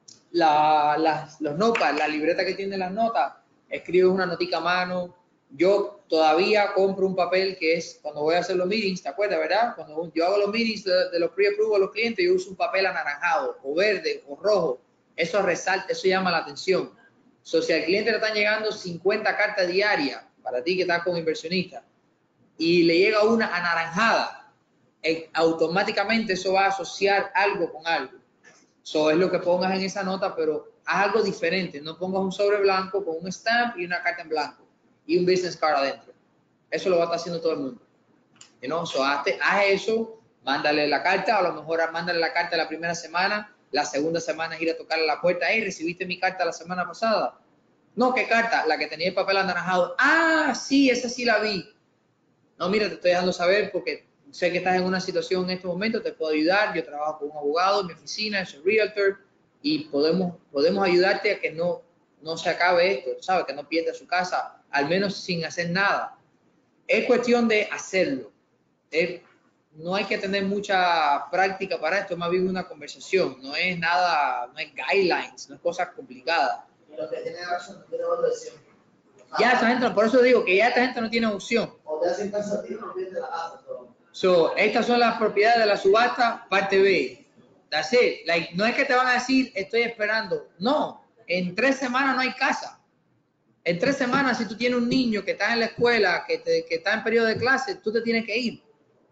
la, las, los notas, la libreta que tiene las notas, escribes una notica a mano. Yo todavía compro un papel que es cuando voy a hacer los meetings, ¿te acuerdas, verdad? Cuando yo hago los meetings de, de los pre-approval a los clientes, yo uso un papel anaranjado o verde o rojo. Eso resalta, eso llama la atención. So, si al cliente le están llegando cincuenta cartas diarias, para ti que estás como inversionista, y le llega una anaranjada, eh, automáticamente eso va a asociar algo con algo. So, es lo que pongas en esa nota, pero haz algo diferente. No pongas un sobre blanco con un stamp y una carta en blanco y un business card adentro. Eso lo va a estar haciendo todo el mundo. You know? So, hazte, haz eso, mándale la carta, a lo mejor mándale la carta la primera semana, la segunda semana es ir a tocarle la puerta. Hey, ¿recibiste mi carta la semana pasada? No, ¿qué carta? La que tenía el papel anaranjado. Ah, sí, esa sí la vi. No, mira, te estoy dejando saber porque sé que estás en una situación en este momento, te puedo ayudar. Yo trabajo con un abogado en mi oficina, soy realtor, y podemos, podemos ayudarte a que no, no se acabe esto, ¿sabes? Que no pierda su casa, al menos sin hacer nada. Es cuestión de hacerlo. Es, no hay que tener mucha práctica para esto, es más bien una conversación. No es nada, no es guidelines, no es cosas complicadas. Y lo que tiene razón no tiene otra opción. Ya esta gente, por eso digo que ya esta gente no tiene opción. O te hacen caso a ti o no pierdes la casa. Todo. So, estas son las propiedades de la subasta, parte B. That's it. Like, no es que te van a decir, estoy esperando. No, en tres semanas no hay casa. En tres semanas, si tú tienes un niño que está en la escuela, que, te, que está en periodo de clase, tú te tienes que ir.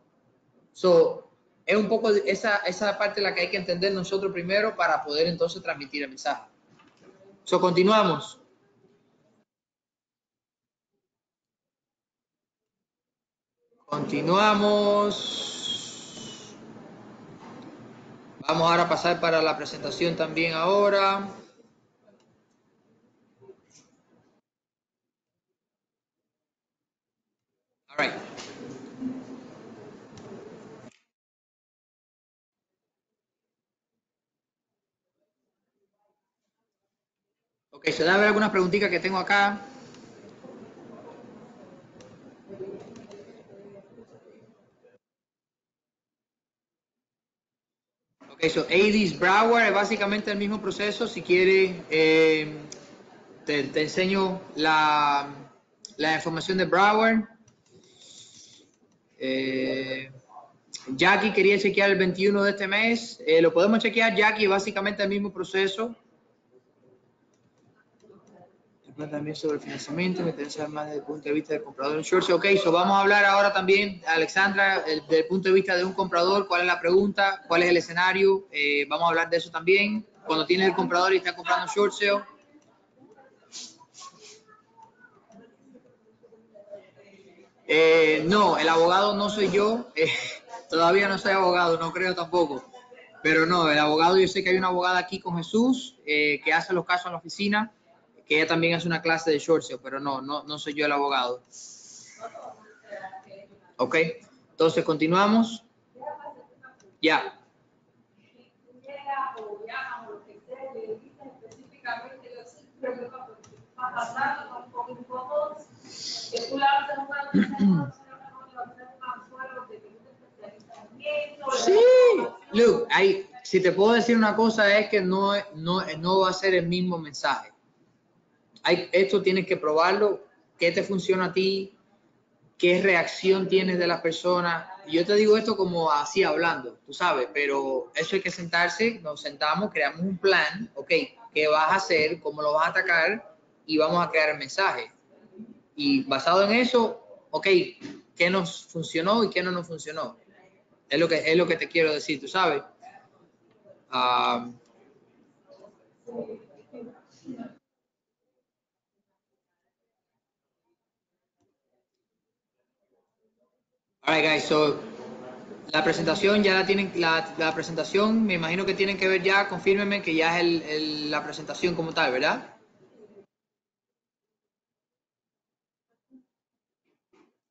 So, es un poco esa, esa parte la que hay que entender nosotros primero para poder entonces transmitir el mensaje. So, continuamos. Continuamos. Vamos ahora a pasar para la presentación también ahora. All right. Ok, se da a ver algunas preguntitas que tengo acá. Ok, so A D S Broward es básicamente el mismo proceso. Si quieres, eh, te, te enseño la, la información de Broward. Eh, Jackie quería chequear el veintiuno de este mes. Eh, lo podemos chequear, Jackie, básicamente el mismo proceso. También sobre el financiamiento, me interesa más desde el punto de vista del comprador en short. Ok, so vamos a hablar ahora también, Alexandra, el, desde el punto de vista de un comprador, cuál es la pregunta, cuál es el escenario. Eh, vamos a hablar de eso también. Cuando tienes el comprador y está comprando short sale. Eh, no, el abogado no soy yo. Eh, todavía no soy abogado, no creo tampoco. Pero no, el abogado, yo sé que hay una abogada aquí con Jesús eh, que hace los casos en la oficina, que ella también hace una clase de short sale, pero no, no, no soy yo el abogado. Ok, entonces continuamos. Ya. Sí, Luke, hay, si te puedo decir una cosa es que no, no, no va a ser el mismo mensaje. Hay, esto tienes que probarlo, qué te funciona a ti, qué reacción tienes de la persona. Yo te digo esto como así hablando, tú sabes, pero eso hay que sentarse, nos sentamos, creamos un plan, ok, qué vas a hacer, cómo lo vas a atacar y vamos a crear el mensaje. Y basado en eso, ok, qué nos funcionó y qué no nos funcionó. Es lo que, es lo que te quiero decir, tú sabes. Um, all right, guys, so la presentación ya la tienen, la, la presentación me imagino que tienen que ver ya, confírmenme que ya es el, el, la presentación como tal, ¿verdad?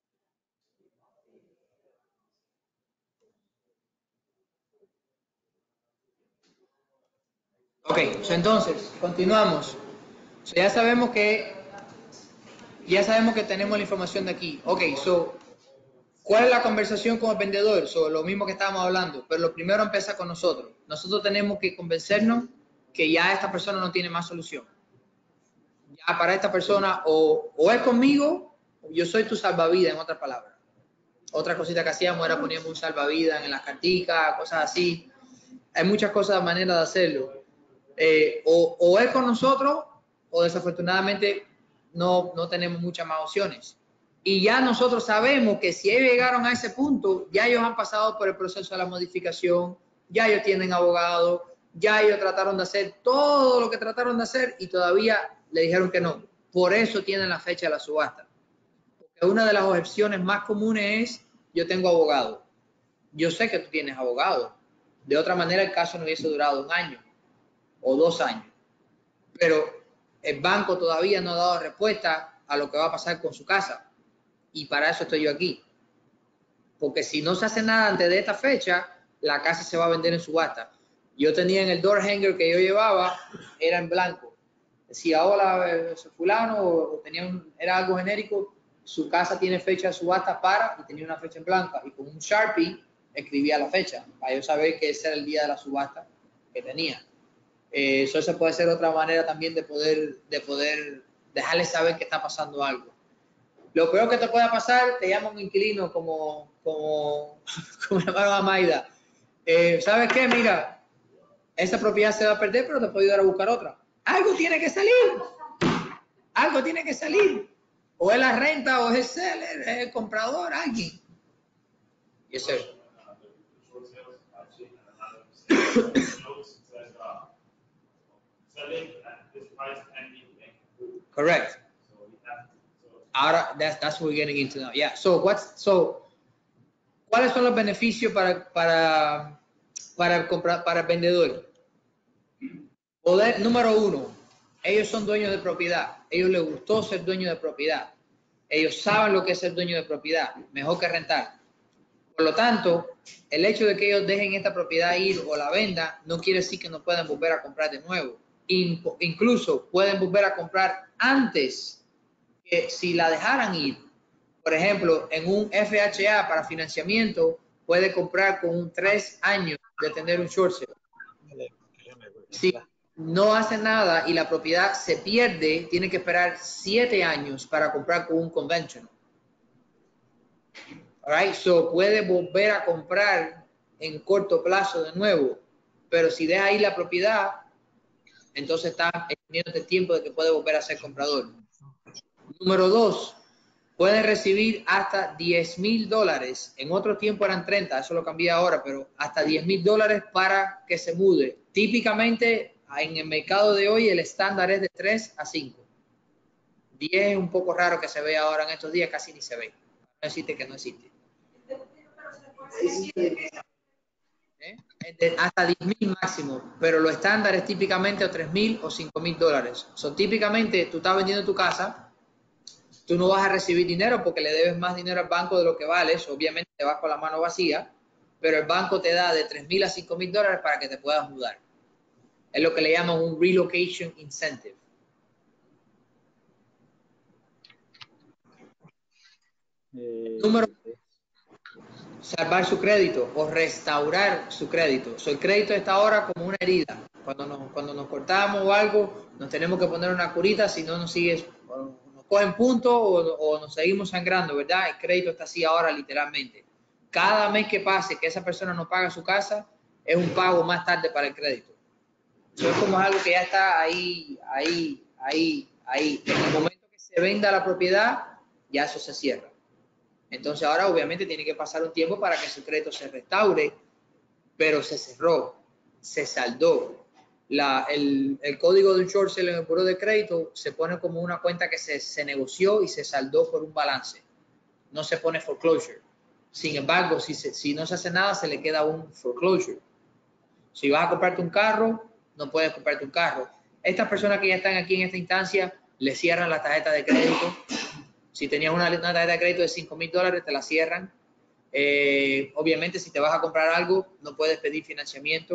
Ok, so entonces, continuamos. So ya sabemos que ya sabemos que tenemos la información de aquí. Ok, so, ¿cuál es la conversación con el vendedor? So, lo mismo que estábamos hablando, pero lo primero empieza con nosotros. Nosotros tenemos que convencernos que ya esta persona no tiene más solución. Ya para esta persona o, o es conmigo, o yo soy tu salvavidas, en otras palabras. Otra cosita que hacíamos era poníamos un salvavidas en las carticas, cosas así. Hay muchas cosas, maneras de hacerlo. Eh, o, o es con nosotros o desafortunadamente no, no tenemos muchas más opciones. Y ya nosotros sabemos que si ellos llegaron a ese punto, ya ellos han pasado por el proceso de la modificación, ya ellos tienen abogado, ya ellos trataron de hacer todo lo que trataron de hacer y todavía le dijeron que no. Por eso tienen la fecha de la subasta. Porque una de las objeciones más comunes es, yo tengo abogado. Yo sé que tú tienes abogado. De otra manera el caso no hubiese durado un año o dos años. Pero el banco todavía no ha dado respuesta a lo que va a pasar con su casa. Y para eso estoy yo aquí. Porque si no se hace nada antes de esta fecha, la casa se va a vender en subasta. Yo tenía en el door hanger que yo llevaba, era en blanco. Decía, hola, soy fulano, o tenía un, era algo genérico. Su casa tiene fecha de subasta para, y tenía una fecha en blanca. Y con un Sharpie escribía la fecha, para yo saber que ese era el día de la subasta que tenía. Eh, eso se puede ser otra manera también de poder, de poder dejarles saber que está pasando algo. Lo peor que te pueda pasar, te llama un inquilino como, como, como llamaron a Maida. Eh, ¿Sabes qué? Mira, esa propiedad se va a perder, pero te puedo ayudar a buscar otra. Algo tiene que salir. Algo tiene que salir. O es la renta, o es el seller, es el comprador, alguien. Yes, sir. Correct. Ahora, that's, that's what we're getting into now. Yeah. So, what's, so, ¿cuáles son los beneficios para, para, para, el, compra, para el vendedor? Poder, número uno, ellos son dueños de propiedad. Ellos les gustó ser dueños de propiedad. Ellos saben lo que es ser dueño de propiedad. Mejor que rentar. Por lo tanto, el hecho de que ellos dejen esta propiedad ir o la vendan no quiere decir que no puedan volver a comprar de nuevo. Incluso pueden volver a comprar antes que si la dejaran ir. Por ejemplo, en un F H A para financiamiento puede comprar con un tres años de tener un short sale. Si no hace nada y la propiedad se pierde, tiene que esperar siete años para comprar con un conventional. Alright, so puede volver a comprar en corto plazo de nuevo, pero si deja ahí la propiedad, entonces está extendiendo el tiempo de que puede volver a ser comprador. Número dos, pueden recibir hasta diez mil dólares. En otro tiempo eran treinta, eso lo cambié ahora, pero hasta diez mil dólares para que se mude. Típicamente en el mercado de hoy el estándar es de tres a cinco. diez es un poco raro que se vea ahora en estos días, casi ni se ve. No existe que no existe. ¿Eh? De hasta diez mil máximo, pero lo estándar es típicamente o tres mil o cinco mil dólares. So, típicamente tú estás vendiendo tu casa, tú no vas a recibir dinero porque le debes más dinero al banco de lo que vales, obviamente te vas con la mano vacía, pero el banco te da de tres mil a cinco mil dólares para que te puedas mudar. Es lo que le llaman un relocation incentive. Eh, Número salvar su crédito o restaurar su crédito. So, el crédito está ahora como una herida. Cuando nos, cuando nos cortamos o algo, nos tenemos que poner una curita, si no nos sigues, nos cogen puntos o, o nos seguimos sangrando, ¿verdad? El crédito está así ahora literalmente. Cada mes que pase que esa persona no paga su casa, es un pago más tarde para el crédito. Eso es como algo que ya está ahí, ahí, ahí, ahí. En el momento que se venda la propiedad, ya eso se cierra. Entonces ahora obviamente tiene que pasar un tiempo para que su crédito se restaure, pero se cerró, se saldó. La, el, el código de un short sale en el buró de crédito se pone como una cuenta que se, se negoció y se saldó por un balance. No se pone foreclosure. Sin embargo, si, se, si no se hace nada, se le queda un foreclosure. Si vas a comprarte un carro, no puedes comprarte un carro. Estas personas que ya están aquí en esta instancia, le cierran la tarjeta de crédito. Si tenías una, una tarjeta de crédito de cinco mil dólares, te la cierran. Eh, obviamente, si te vas a comprar algo, no puedes pedir financiamiento.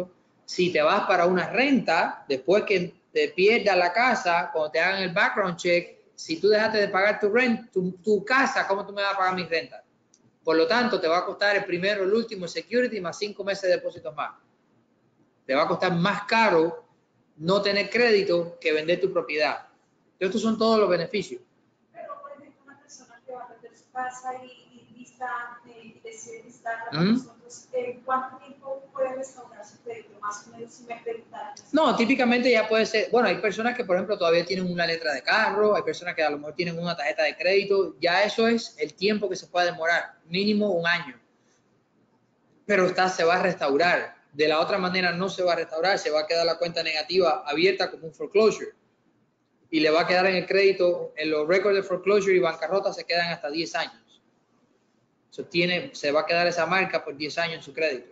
Si te vas para una renta, después que te pierdas la casa, cuando te hagan el background check, si tú dejaste de pagar tu renta, tu, tu casa, ¿cómo tú me vas a pagar mi renta? Por lo tanto, te va a costar el primero, el último, el security, más cinco meses de depósitos más. Te va a costar más caro no tener crédito que vender tu propiedad. Estos son todos los beneficios. Pero, por ejemplo, una persona que va a vender su casa y, y lista, y decide listarla ¿Mm? con nosotros, ¿en cuánto tiempo puede restaurar su crédito? Más o menos, si me preguntaran. No, típicamente ya puede ser, bueno, hay personas que, por ejemplo, todavía tienen una letra de carro, hay personas que a lo mejor tienen una tarjeta de crédito, ya eso es el tiempo que se puede demorar, mínimo un año. Pero está, se va a restaurar. De la otra manera no se va a restaurar, se va a quedar la cuenta negativa abierta como un foreclosure. Y le va a quedar en el crédito, en los récords de foreclosure y bancarrota se quedan hasta diez años. Eso tiene, se va a quedar esa marca por diez años en su crédito.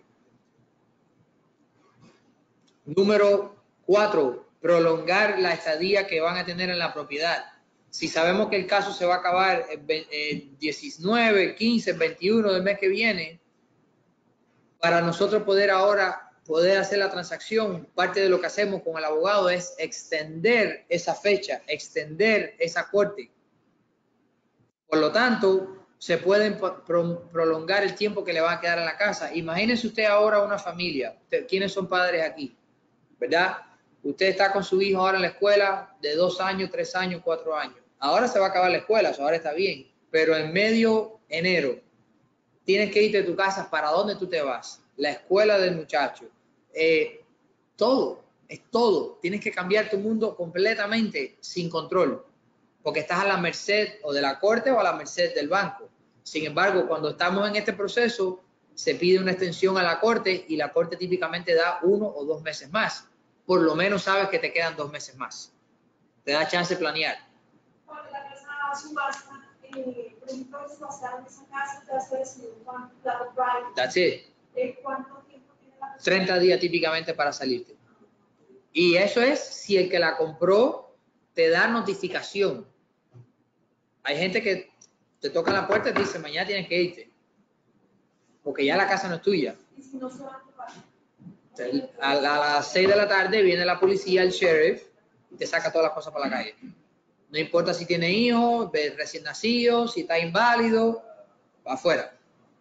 Número cuatro, prolongar la estadía que van a tener en la propiedad. Si sabemos que el caso se va a acabar el diecinueve, quince, veintiuno del mes que viene, para nosotros poder ahora poder hacer la transacción, parte de lo que hacemos con el abogado es extender esa fecha, extender esa corte. Por lo tanto, se pueden pro prolongar el tiempo que le va a quedar en la casa. Imagínese usted ahora una familia. ¿Quiénes son padres aquí? ¿Verdad? Usted está con su hijo ahora en la escuela de dos años, tres años, cuatro años. Ahora se va a acabar la escuela, eso ahora está bien. Pero en medio enero tienes que irte de tu casa. ¿Para dónde tú te vas? La escuela del muchacho. Eh, todo, es todo. Tienes que cambiar tu mundo completamente sin control. Porque estás a la merced o de la corte o a la merced del banco. Sin embargo, cuando estamos en este proceso, se pide una extensión a la corte y la corte típicamente da uno o dos meses más. Por lo menos sabes que te quedan dos meses más. Te da chance de planear. Cuando la casa subasta, eh, por ejemplo, subastaron esa casa, te vas a decidir cuánto la compraron. That's it. Eh, ¿Cuánto tiempo tiene la persona? treinta días típicamente para salirte. Y eso es si el que la compró te da notificación. Hay gente que te toca la puerta y te dice, mañana tienes que irte. Porque ya la casa no es tuya. Y si no se va a ocupar. A, a las seis de la tarde viene la policía, el sheriff, y te saca todas las cosas para la calle. No importa si tiene hijos, recién nacidos, si está inválido, va afuera.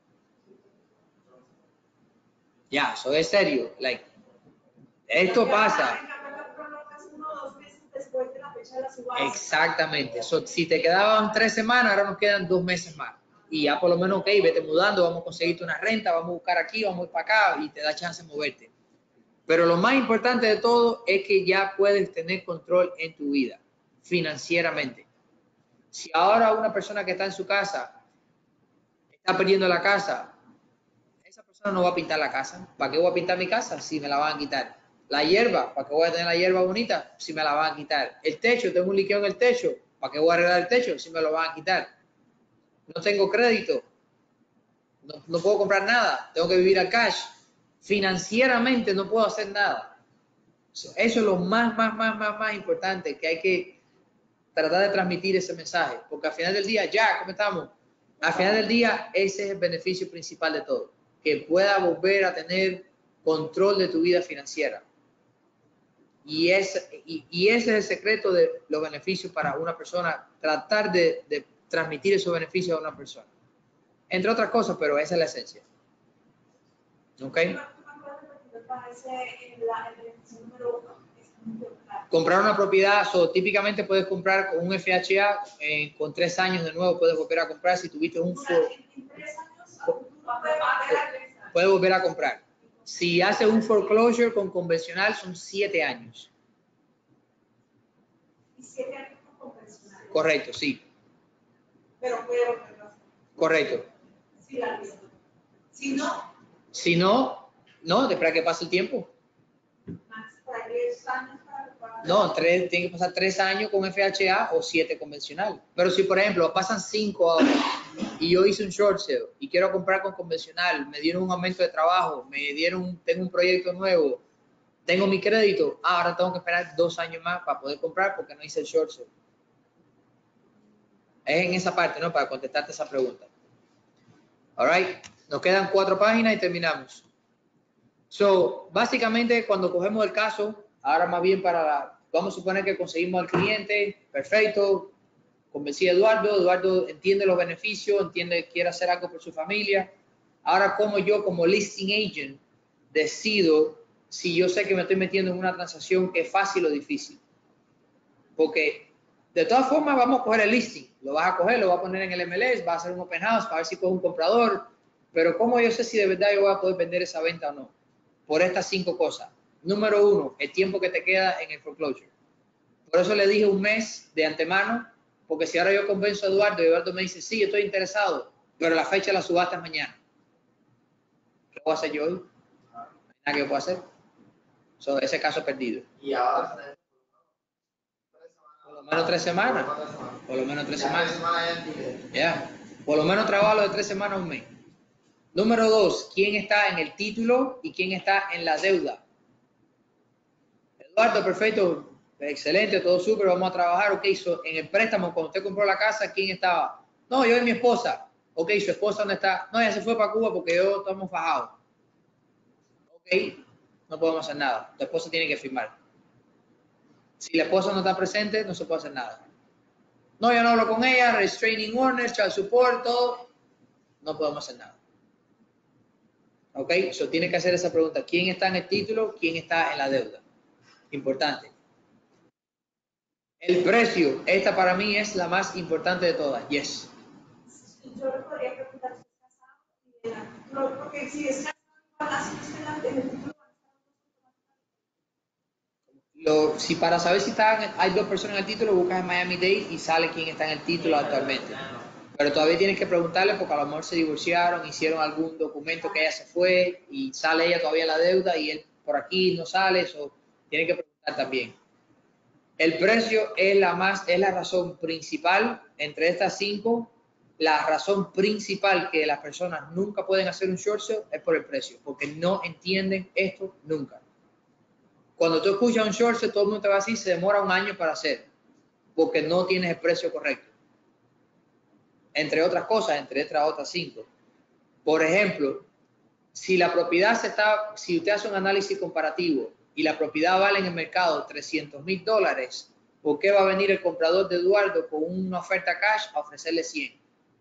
Ya, eso es serio. Like, esto pasa. Exactamente. So, si te quedaban tres semanas, ahora nos quedan dos meses más. Y ya por lo menos, ok, vete mudando, vamos a conseguirte una renta, vamos a buscar aquí, vamos a ir para acá y te da chance de moverte. Pero lo más importante de todo es que ya puedes tener control en tu vida, financieramente. Si ahora una persona que está en su casa está perdiendo la casa, esa persona no va a pintar la casa. ¿Para qué voy a pintar mi casa si me la van a quitar? La hierba, ¿para qué voy a tener la hierba bonita si me la van a quitar? El techo, tengo un liqueo en el techo, ¿para qué voy a arreglar el techo si me lo van a quitar? No tengo crédito, no, no puedo comprar nada, tengo que vivir al cash. Financieramente no puedo hacer nada. Eso es lo más, más, más, más, más importante, que hay que tratar de transmitir ese mensaje, porque al final del día, ya, ¿cómo estamos? Al final del día, ese es el beneficio principal de todo, que pueda volver a tener control de tu vida financiera. Y, es, y, y ese es el secreto de los beneficios para una persona, tratar de, de transmitir esos beneficios a una persona. Entre otras cosas, pero esa es la esencia. ¿Ok? Comprar una propiedad, so, típicamente puedes comprar con un F H A, eh, con tres años de nuevo puedes volver a comprar. Si tuviste un for, puedes volver a comprar. Si haces un foreclosure con convencional son siete años. ¿Y siete años con convencional? Correcto, sí. Pero puede volverlo a hacer. Correcto. Si la lista. Si no. Si no, no, después que pase el tiempo. Más para diez años para, para No, tres, tiene que pasar tres años con F H A o siete convencional. Pero si, por ejemplo, pasan cinco ahora y yo hice un short sale y quiero comprar con convencional, me dieron un aumento de trabajo, me dieron, tengo un proyecto nuevo, tengo mi crédito, ah, ahora tengo que esperar dos años más para poder comprar porque no hice el short sale. Es en esa parte, ¿no? Para contestarte esa pregunta. All right. Nos quedan cuatro páginas y terminamos. So, básicamente, cuando cogemos el caso, ahora más bien para la, vamos a suponer que conseguimos al cliente, perfecto, convencí a Eduardo, Eduardo entiende los beneficios, entiende que quiere hacer algo por su familia. Ahora, como yo, como listing agent, decido si yo sé que me estoy metiendo en una transacción que es fácil o difícil. Porque, de todas formas, vamos a coger el listing. Lo vas a coger, lo vas a poner en el M L S, vas a hacer un open house para ver si coge un comprador. Pero, ¿cómo yo sé si de verdad yo voy a poder vender esa venta o no? Por estas cinco cosas. Número uno, el tiempo que te queda en el foreclosure. Por eso le dije un mes de antemano, porque si ahora yo convenzo a Eduardo y Eduardo me dice, sí, yo estoy interesado, pero la fecha de la subasta es mañana. ¿Qué voy a hacer yo hoy? No hay nada que yo pueda hacer. So, ese caso perdido. Y ahora Por lo menos tres semanas. Por lo menos tres semanas. Ya. Yeah. Por lo menos trabajo de tres semanas a un mes. Número dos, ¿quién está en el título y quién está en la deuda? Eduardo, perfecto, excelente, todo súper, vamos a trabajar. Ok, so, en el préstamo, cuando usted compró la casa, ¿quién estaba? No, yo y mi esposa. Ok, ¿su esposa dónde está? No, ella se fue para Cuba porque yo estamos fajados. Ok, no podemos hacer nada. Tu esposa tiene que firmar. Si la esposa no está presente, no se puede hacer nada. No, yo no hablo con ella, restraining orders, child support, todo. No podemos hacer nada. Ok, eso tiene que hacer esa pregunta. ¿Quién está en el título? ¿Quién está en la deuda? Importante. El precio, esta para mí es la más importante de todas. Yes. Yo le podría preguntar si es casado y de la, no, porque si es casado, igual así no esté en el título. Lo, si para saber si están, hay dos personas en el título, buscas en Miami-Dade y sale quién está en el título actualmente. Pero todavía tienes que preguntarle porque a lo mejor se divorciaron, hicieron algún documento que ella se fue y sale ella todavía en la deuda y él por aquí no sale, eso tienen que preguntar también. El precio es la más, es la razón principal entre estas cinco. La razón principal que las personas nunca pueden hacer un short sale es por el precio, porque no entienden esto nunca. Cuando tú escuchas un short sale, todo el mundo te va a decir se demora un año para hacer, porque no tienes el precio correcto. Entre otras cosas, entre estas otras cinco. Por ejemplo, si la propiedad se está, si usted hace un análisis comparativo y la propiedad vale en el mercado trescientos mil dólares, ¿por qué va a venir el comprador de Eduardo con una oferta cash a ofrecerle cien?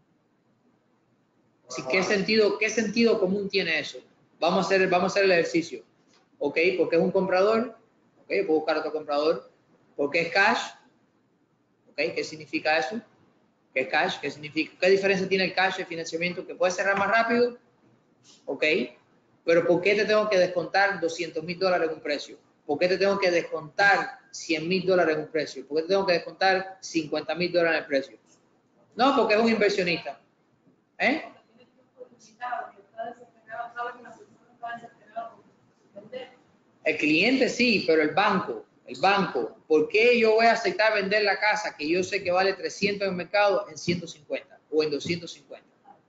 Así, ¿qué sentido, qué sentido común tiene eso? Vamos a hacer, vamos a hacer el ejercicio. ¿Ok? Porque es un comprador. ¿Ok? Puedo buscar otro comprador. Porque es cash. ¿Ok? ¿Qué significa eso? ¿Qué es cash? ¿Qué significa? ¿Qué diferencia tiene el cash y el financiamiento? ¿Que puede cerrar más rápido? ¿Ok? Pero ¿por qué te tengo que descontar doscientos mil dólares en un precio? ¿Por qué te tengo que descontar cien mil dólares en un precio? ¿Por qué te tengo que descontar cincuenta mil dólares en el precio? No, porque es un inversionista. ¿Eh? El cliente sí, pero el banco, el banco, ¿por qué yo voy a aceptar vender la casa que yo sé que vale trescientos en el mercado en ciento cincuenta o en doscientos cincuenta?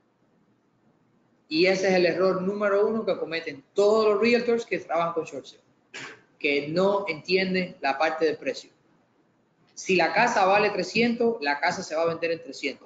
Y ese es el error número uno que cometen todos los realtors que trabajan con short sale, que no entienden la parte del precio. Si la casa vale trescientos, la casa se va a vender en trescientos.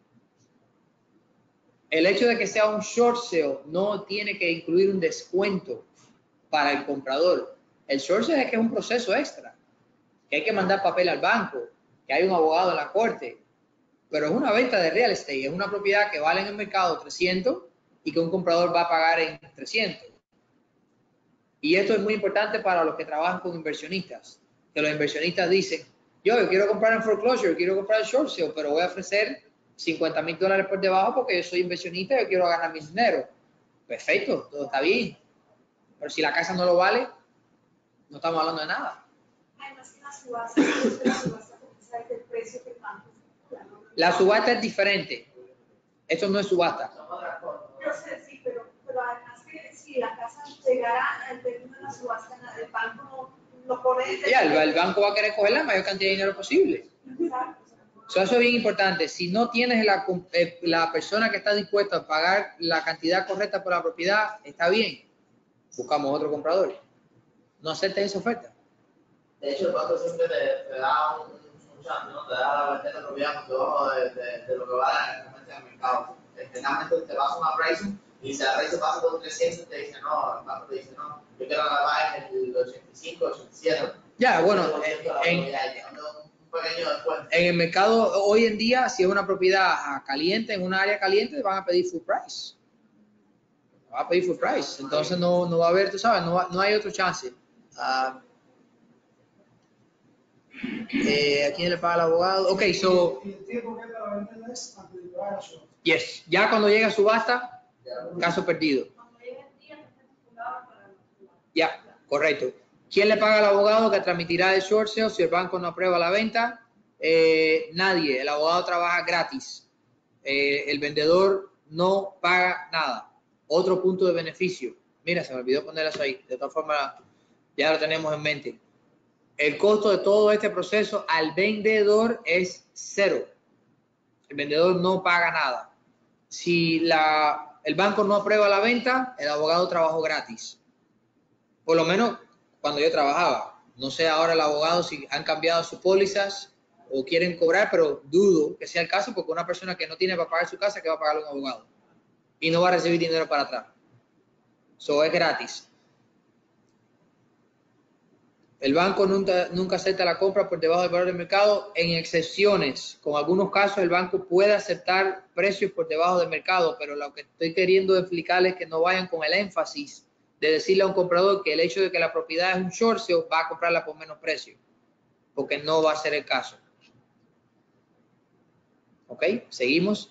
El hecho de que sea un short sale no tiene que incluir un descuento para el comprador. El short sale es que es un proceso extra, que hay que mandar papel al banco, que hay un abogado en la corte, pero es una venta de real estate, es una propiedad que vale en el mercado trescientos y que un comprador va a pagar en trescientos. Y esto es muy importante para los que trabajan con inversionistas, que los inversionistas dicen, yo, yo quiero comprar en foreclosure, quiero comprar en short sale, pero voy a ofrecer cincuenta mil dólares por debajo porque yo soy inversionista y yo quiero ganar mi dinero. Perfecto, todo está bien. Pero si la casa no lo vale, no estamos hablando de nada. Además que la subasta, la subasta porque sabes el precio que pagas. La subasta es diferente. Esto no es subasta. Yo sé, sí, pero, pero además que si la casa llegara al término de la subasta, el banco lo pone... Ya, el, el banco va a querer coger la mayor cantidad de dinero posible. Exacto. So, eso es bien importante. Si no tienes la, la persona que está dispuesta a pagar la cantidad correcta por la propiedad, está bien. Buscamos otro comprador. No aceptes esa oferta. De hecho, el banco siempre te, te da un, un chance, ¿no? Te da la ventana propiedad por debajo de, de, de lo que vale en el mercado. Generalmente te vas a un appraisal Y si la rey se pasa por trescientos, te dice no, el banco te dice no, yo quiero la paga en el ochenta y cinco, ochenta y siete. Ya, bueno, en, un pequeño descuento. en el mercado hoy en día, si es una propiedad caliente, en una área caliente, van a pedir full price. Va a pedir full price. Entonces no, no va a haber, tú sabes, no, va, no hay otro chance. Uh, eh, ¿A quién le paga el abogado? Ok, so... ¿Y el tiempo que para vender es antes de pagar eso? Yes. Ya cuando llega a subasta, caso perdido. Cuando llegue el día, está estipulado para la subasta. Ya, correcto. ¿Quién le paga al abogado que transmitirá el short sale si el banco no aprueba la venta? Eh, nadie. El abogado trabaja gratis. Eh, el vendedor no paga nada. Otro punto de beneficio. Mira, se me olvidó poner eso ahí. De todas formas, ya lo tenemos en mente. El costo de todo este proceso al vendedor es cero. El vendedor no paga nada. Si la, el banco no aprueba la venta, el abogado trabajó gratis. Por lo menos cuando yo trabajaba. No sé ahora el abogado si han cambiado sus pólizas o quieren cobrar, pero dudo que sea el caso porque una persona que no tiene para pagar su casa, ¿qué va a pagarle a un abogado? Y no va a recibir dinero para atrás. Eso es gratis. El banco nunca, nunca acepta la compra por debajo del valor del mercado. En excepciones, con algunos casos el banco puede aceptar precios por debajo del mercado, pero lo que estoy queriendo explicarles es que no vayan con el énfasis de decirle a un comprador que el hecho de que la propiedad es un short sale va a comprarla por menos precio, porque no va a ser el caso. ¿Ok? Seguimos.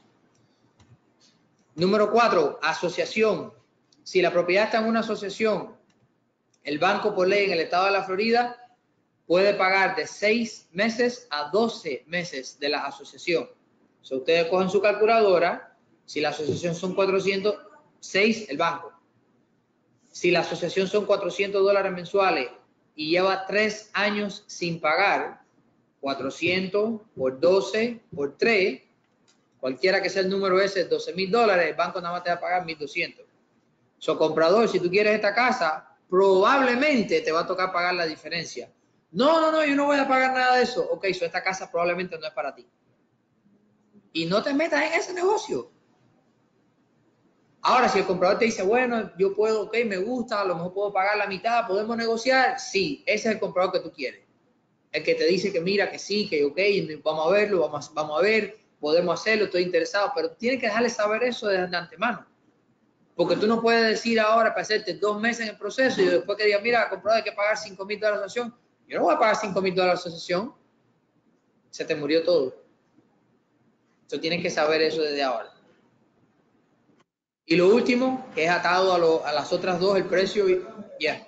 Número cuatro, asociación. Si la propiedad está en una asociación, el banco por ley en el estado de la Florida puede pagar de seis meses a doce meses de la asociación. Si ustedes cogen su calculadora, si la asociación son cuatrocientos, seis el banco. Si la asociación son cuatrocientos dólares mensuales y lleva tres años sin pagar, cuatrocientos por doce por tres, cualquiera que sea el número ese, doce mil dólares, el banco nada más te va a pagar mil doscientos. So, comprador, si tú quieres esta casa, probablemente te va a tocar pagar la diferencia. No, no, no, yo no voy a pagar nada de eso. Ok, so esta casa probablemente no es para ti. Y no te metas en ese negocio. Ahora, si el comprador te dice, bueno, yo puedo, ok, me gusta, a lo mejor puedo pagar la mitad, ¿podemos negociar? Sí, ese es el comprador que tú quieres. El que te dice que mira, que sí, que ok, vamos a verlo, vamos, vamos a ver, podemos hacerlo, estoy interesado, pero tienes que dejarle saber eso de, de antemano. Porque tú no puedes decir ahora para hacerte dos meses en el proceso y después que digas, mira, comprador, hay que pagar cinco mil dólares a la asociación. Yo no voy a pagar cinco mil dólares a la asociación. Se te murió todo. Entonces tienes que saber eso desde ahora. Y lo último, que es atado a, lo, a las otras dos, el precio, ya. Yeah.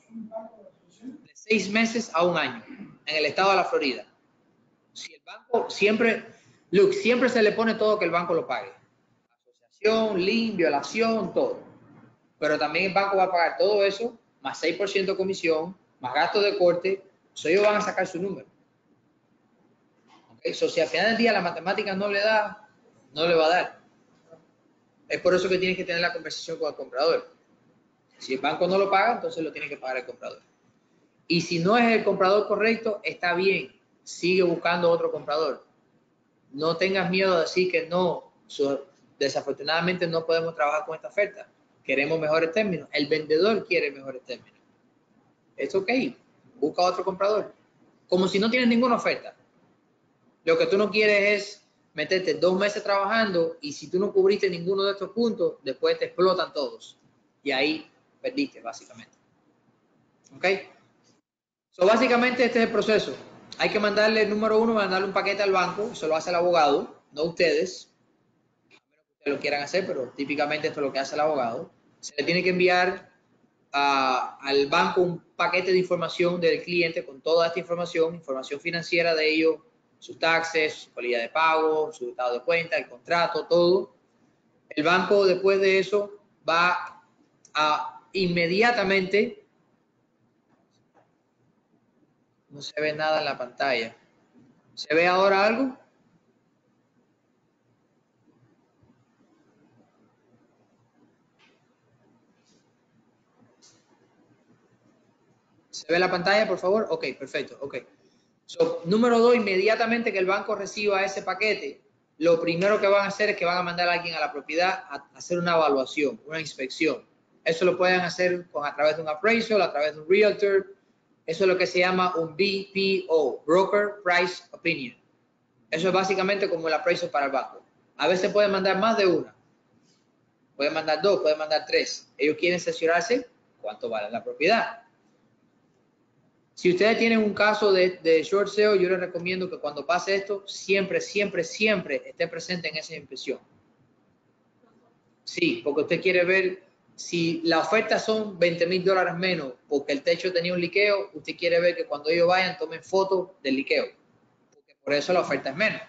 De seis meses a un año en el estado de la Florida. Si el banco siempre, look, siempre se le pone todo que el banco lo pague. Asociación, lien, violación, todo. Pero también el banco va a pagar todo eso, más seis por ciento de comisión, más gastos de corte. So, ellos van a sacar su número. Okay. So, si al final del día la matemática no le da, no le va a dar. Es por eso que tienes que tener la conversación con el comprador. Si el banco no lo paga, entonces lo tiene que pagar el comprador. Y si no es el comprador correcto, está bien. Sigue buscando otro comprador. No tengas miedo de decir que no. So, desafortunadamente no podemos trabajar con esta oferta. Queremos mejores términos. El vendedor quiere mejores términos. Es ok. Busca otro comprador. Como si no tienes ninguna oferta. Lo que tú no quieres es meterte dos meses trabajando y si tú no cubriste ninguno de estos puntos, después te explotan todos. Y ahí perdiste, básicamente. ¿Ok? So, básicamente este es el proceso. Hay que mandarle, número uno, mandarle un paquete al banco. Eso lo hace el abogado, no ustedes. A menos que ustedes lo quieran hacer, pero típicamente esto es lo que hace el abogado. Se le tiene que enviar a, al banco un paquete de información del cliente con toda esta información, información financiera de ellos, sus taxes, su cualidad de pago, su estado de cuenta, el contrato, todo. El banco después de eso va a inmediatamente, no se ve nada en la pantalla. ¿Se ve ahora algo? ¿Se ve la pantalla, por favor? Ok, perfecto, ok. So, número dos, inmediatamente que el banco reciba ese paquete, lo primero que van a hacer es que van a mandar a alguien a la propiedad a hacer una evaluación, una inspección. Eso lo pueden hacer con, a través de un appraisal, a través de un realtor. Eso es lo que se llama un B P O, Broker Price Opinion. Eso es básicamente como el appraisal para el banco. A veces pueden mandar más de una. Pueden mandar dos, pueden mandar tres. Ellos quieren cerciorarse cuánto vale la propiedad. Si ustedes tienen un caso de, de short sale, yo les recomiendo que cuando pase esto, siempre, siempre, siempre esté presente en esa inspección. Sí, porque usted quiere ver si la oferta son veinte mil dólares menos porque el techo tenía un liqueo, usted quiere ver que cuando ellos vayan tomen fotos del liqueo. Porque por eso la oferta es menos.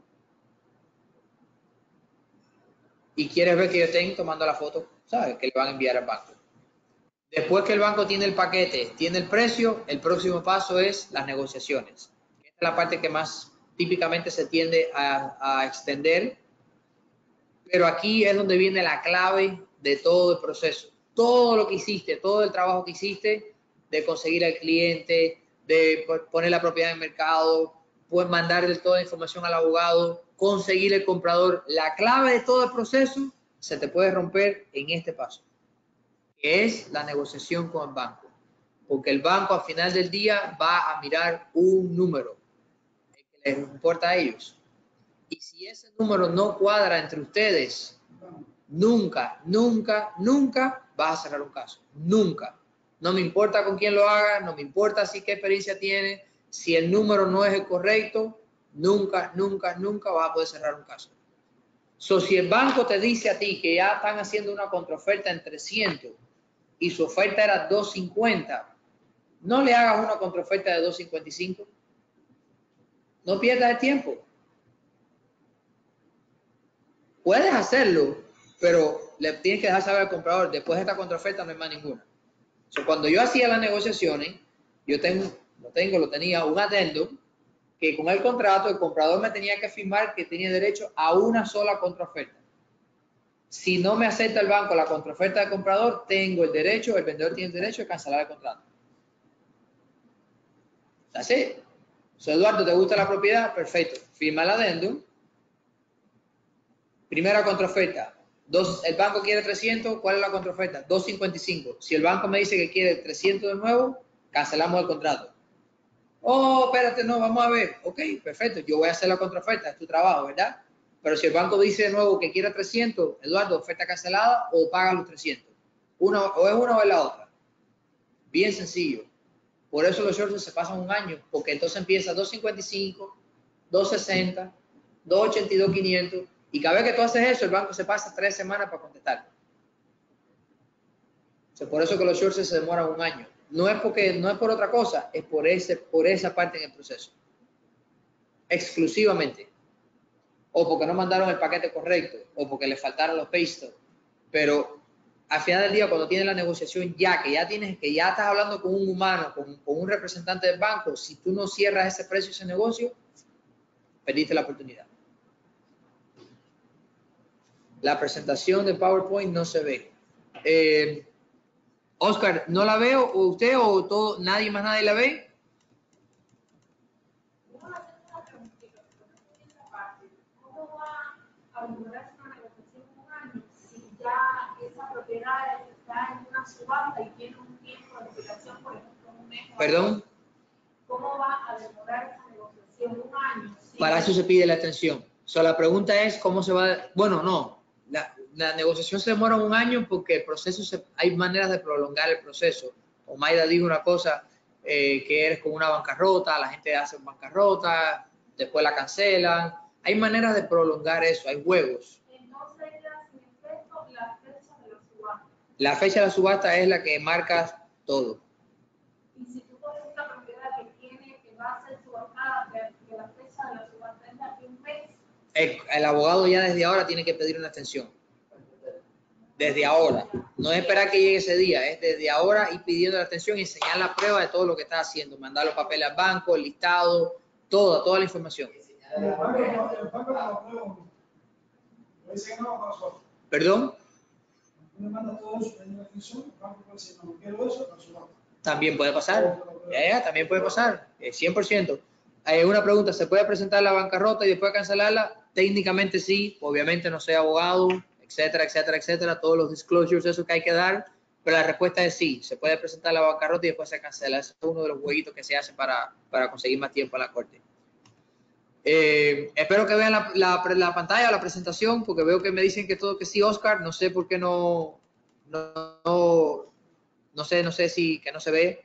Y quiere ver que ellos estén tomando la foto, ¿sabes? Que le van a enviar al banco. Después que el banco tiene el paquete, tiene el precio, el próximo paso es las negociaciones. Esta es la parte que más típicamente se tiende a, a extender, pero aquí es donde viene la clave de todo el proceso. Todo lo que hiciste, todo el trabajo que hiciste de conseguir al cliente, de poner la propiedad en el mercado, pues mandarle toda la información al abogado, conseguir el comprador. La clave de todo el proceso se te puede romper en este paso, que es la negociación con el banco. Porque el banco al final del día va a mirar un número que les importa a ellos. Y si ese número no cuadra entre ustedes, nunca, nunca, nunca vas a cerrar un caso. Nunca. No me importa con quién lo haga, no me importa si qué experiencia tiene. Si el número no es el correcto, nunca, nunca, nunca vas a poder cerrar un caso. So, si el banco te dice a ti que ya están haciendo una contraoferta en trescientos y su oferta era doscientos cincuenta, no le hagas una contraoferta de doscientos cincuenta y cinco. No pierdas el tiempo. Puedes hacerlo, pero le tienes que dejar saber al comprador, después de esta contraoferta no hay más ninguna. So, cuando yo hacía las negociaciones, yo tengo, lo tengo, lo tenía un adendum, que con el contrato el comprador me tenía que firmar que tenía derecho a una sola contraoferta. Si no me acepta el banco la contraoferta del comprador, tengo el derecho, el vendedor tiene el derecho de cancelar el contrato. Así. So, Eduardo, ¿te gusta la propiedad? Perfecto. Firma el adendum. Primera contraoferta. Dos, el banco quiere trescientos, ¿cuál es la contraoferta? doscientos cincuenta y cinco. Si el banco me dice que quiere trescientos de nuevo, cancelamos el contrato. Oh, espérate, no, vamos a ver. Ok, perfecto, yo voy a hacer la contraoferta, es tu trabajo, ¿verdad? Pero si el banco dice de nuevo que quiere trescientos, Eduardo, oferta cancelada o paga los trescientos. Una, o es una o es la otra. Bien sencillo. Por eso los shorts se pasan un año, porque entonces empieza doscientos cincuenta y cinco, doscientos sesenta, doscientos ochenta y dos, quinientos. Y cada vez que tú haces eso, el banco se pasa tres semanas para contestar. O sea, por eso que los shorts se demoran un año. No es porque, no es por otra cosa, es por, ese, por esa parte en el proceso. Exclusivamente. O porque no mandaron el paquete correcto, o porque le faltaron los pay stubs. Pero al final del día, cuando tienes la negociación ya, que ya tienes, que ya estás hablando con un humano, con, con un representante del banco, si tú no cierras ese precio, ese negocio, perdiste la oportunidad. La presentación de PowerPoint no se ve. Eh, Oscar, ¿no la veo? ¿O usted o todo, nadie más nadie la ve? ¿Cómo va a demorar una negociación un año si ya esa propiedad está en una subasta y tiene un tiempo de expiración, por ejemplo, un mes? Perdón. ¿Cómo va a demorar esa negociación un año? Si Para eso se pide la extensión. So, la pregunta es cómo se va. Bueno, no. La, la negociación se demora un año porque el proceso se, hay maneras de prolongar el proceso. O Mayra dijo una cosa eh, que eres como una bancarrota, la gente hace bancarrota, después la cancelan. Hay maneras de prolongar eso, hay juegos. entonces ya sin efecto la fecha de la subasta. La fecha de la subasta es la que marca todo. Y si tú coges una propiedad que tiene, que va a ser subastada, que, que la fecha de la subasta es la de un mes. El, el abogado ya desde ahora tiene que pedir una extensión. Desde ahora. No es esperar que llegue ese día, es desde ahora ir pidiendo la extensión y enseñar la prueba de todo lo que está haciendo. Mandar los papeles al banco, el listado, toda, toda la información. El banco no- el banco no lo aprueba. Le dice que no, pasó. ¿Perdón? Uno manda todo eso, tiene una extensión, el banco puede decir, no quiero eso, no subasta. También puede pasar. Ya, ya, también puede pasar. Eh, cien por ciento. Hay una pregunta, ¿se puede presentar la bancarrota y después cancelarla? técnicamente sí, obviamente no soy abogado, etcétera, etcétera, etcétera, todos los disclosures, eso que hay que dar, pero la respuesta es sí, se puede presentar la bancarrota y después se cancela. Ese es uno de los jueguitos que se hace para, para conseguir más tiempo a la corte. Eh, espero que vean la, la, la pantalla, la presentación, porque veo que me dicen que todo que sí, Oscar, no sé por qué no, no, no, no sé, no sé si que no se ve.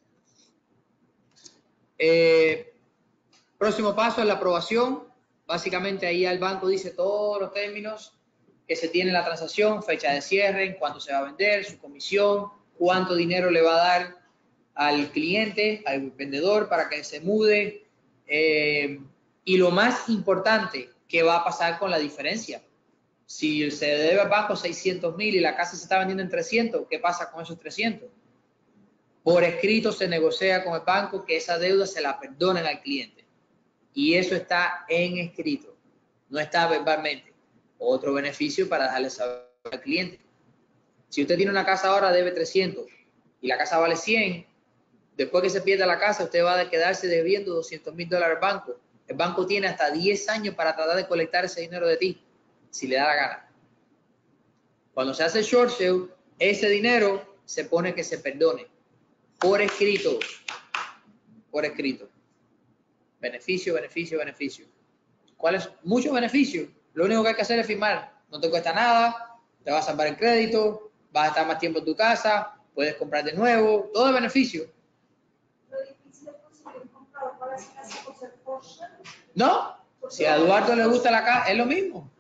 Eh, próximo paso es la aprobación. Básicamente ahí el banco dice todos los términos que se tiene en la transacción, fecha de cierre, en cuánto se va a vender, su comisión, cuánto dinero le va a dar al cliente, al vendedor para que se mude, eh, y lo más importante, ¿qué va a pasar con la diferencia? Si se debe al banco seiscientos mil y la casa se está vendiendo en trescientos, ¿qué pasa con esos trescientos? Por escrito se negocia con el banco que esa deuda se la perdonen al cliente. Y eso está en escrito, no está verbalmente. Otro beneficio para dejarle saber al cliente. Si usted tiene una casa ahora, debe trescientos y la casa vale cien, después que se pierda la casa, usted va a quedarse debiendo doscientos mil dólares al banco. El banco tiene hasta diez años para tratar de colectar ese dinero de ti, si le da la gana. Cuando se hace short sale, ese dinero se pone que se perdone. Por escrito. Por escrito. Beneficio, beneficio, beneficio. ¿Cuáles? Muchos beneficios. Lo único que hay que hacer es firmar. No te cuesta nada, te vas a salvar el crédito, vas a estar más tiempo en tu casa, puedes comprar de nuevo, todo es beneficio. Lo difícil es conseguir un comprador para esa casa por ser Porsche. No, si a Eduardo le gusta la casa, es lo mismo.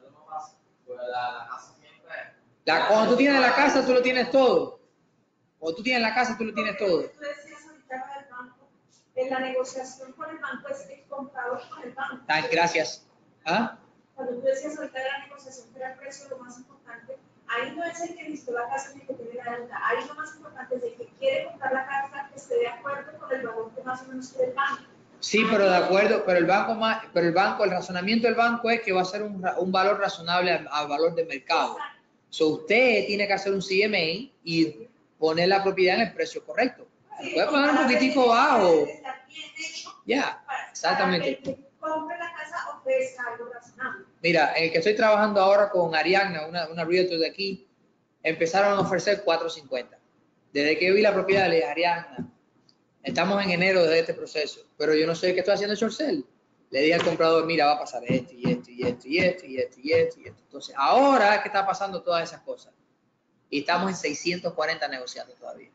La, cuando tú tienes la casa, tú lo tienes todo. Cuando tú tienes la casa, tú lo tienes todo. Tú decías ahorita del banco, en la negociación con el banco es el comprador con el banco. Ah, gracias. ¿Ah? Cuando tú decías ahorita de la negociación que era el precio lo más importante, ahí no es el que necesitó la casa ni el que tiene la deuda, ahí lo más importante es el que quiere comprar la casa que esté de acuerdo con el valor que más o menos quiere el banco. Sí, pero de acuerdo, pero el banco más, pero el banco, el razonamiento del banco es que va a ser un, un valor razonable al, al valor del mercado. So, usted tiene que hacer un C M A y poner la propiedad en el precio correcto. Sí, puede poner un poquitico bajo. Ya, yeah, exactamente. Para que el que compre la casa ofrezca algo razonable. Mira, el que estoy trabajando ahora con Ariadna, una, una realtor de aquí, empezaron a ofrecer cuatro cincuenta. Desde que vi la propiedad le dije, Ariadna, estamos en enero de este proceso, pero yo no sé qué estoy haciendo short sale. Le dije al comprador, mira, va a pasar esto y esto y esto y esto y esto y esto y esto. Entonces, ahora es que está pasando todas esas cosas. Y estamos en seiscientos cuarenta negociando todavía.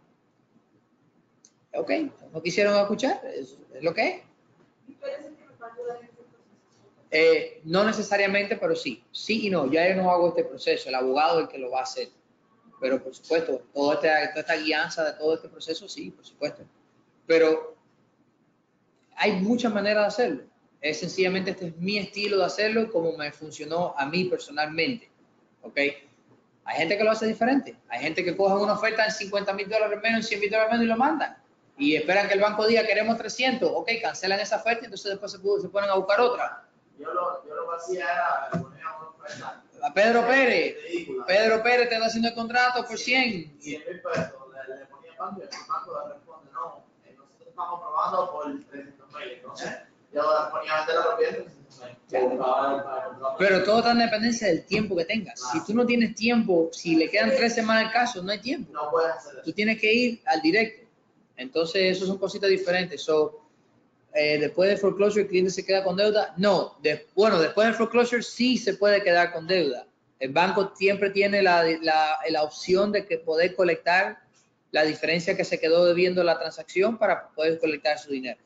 Ok, no quisieron escuchar, es, es lo que es. ¿Y tú eres el que nos va a ayudar en este proceso? Eh, no necesariamente, pero sí. Sí y no, ya yo no hago este proceso, el abogado es el que lo va a hacer. Pero por supuesto, toda esta, toda esta guianza de todo este proceso, sí, por supuesto. Pero hay muchas maneras de hacerlo. Es sencillamente este es mi estilo de hacerlo como me funcionó a mí personalmente. ¿Ok? Hay gente que lo hace diferente. Hay gente que coge una oferta en cincuenta mil dólares menos, en cien mil dólares menos y lo mandan. Y esperan que el banco diga queremos trescientos. Ok, cancelan esa oferta y entonces después se, se ponen a buscar otra. Yo lo, yo lo que hacía era poner una oferta. A Pedro Pérez. Ridícula. Pedro Pérez te está haciendo el contrato por cien. cien mil pesos. Le, le ponía el banco y el banco le responde, no, eh, nosotros estamos probando por trescientos mil. Entonces, yo le ponía a vender la propiedad por trescientos mil. Pero todo está en dependencia del tiempo que tengas. Si tú no tienes tiempo, si le quedan tres semanas al caso, no hay tiempo. No puedes hacer eso. Tú tienes que ir al directo. Entonces, eso son cositas diferentes. So, eh, después del foreclosure, ¿el cliente se queda con deuda? No. De, bueno, después del foreclosure sí se puede quedar con deuda. El banco siempre tiene la, la, la opción de que poder colectar la diferencia que se quedó debiendo la transacción para poder colectar su dinero.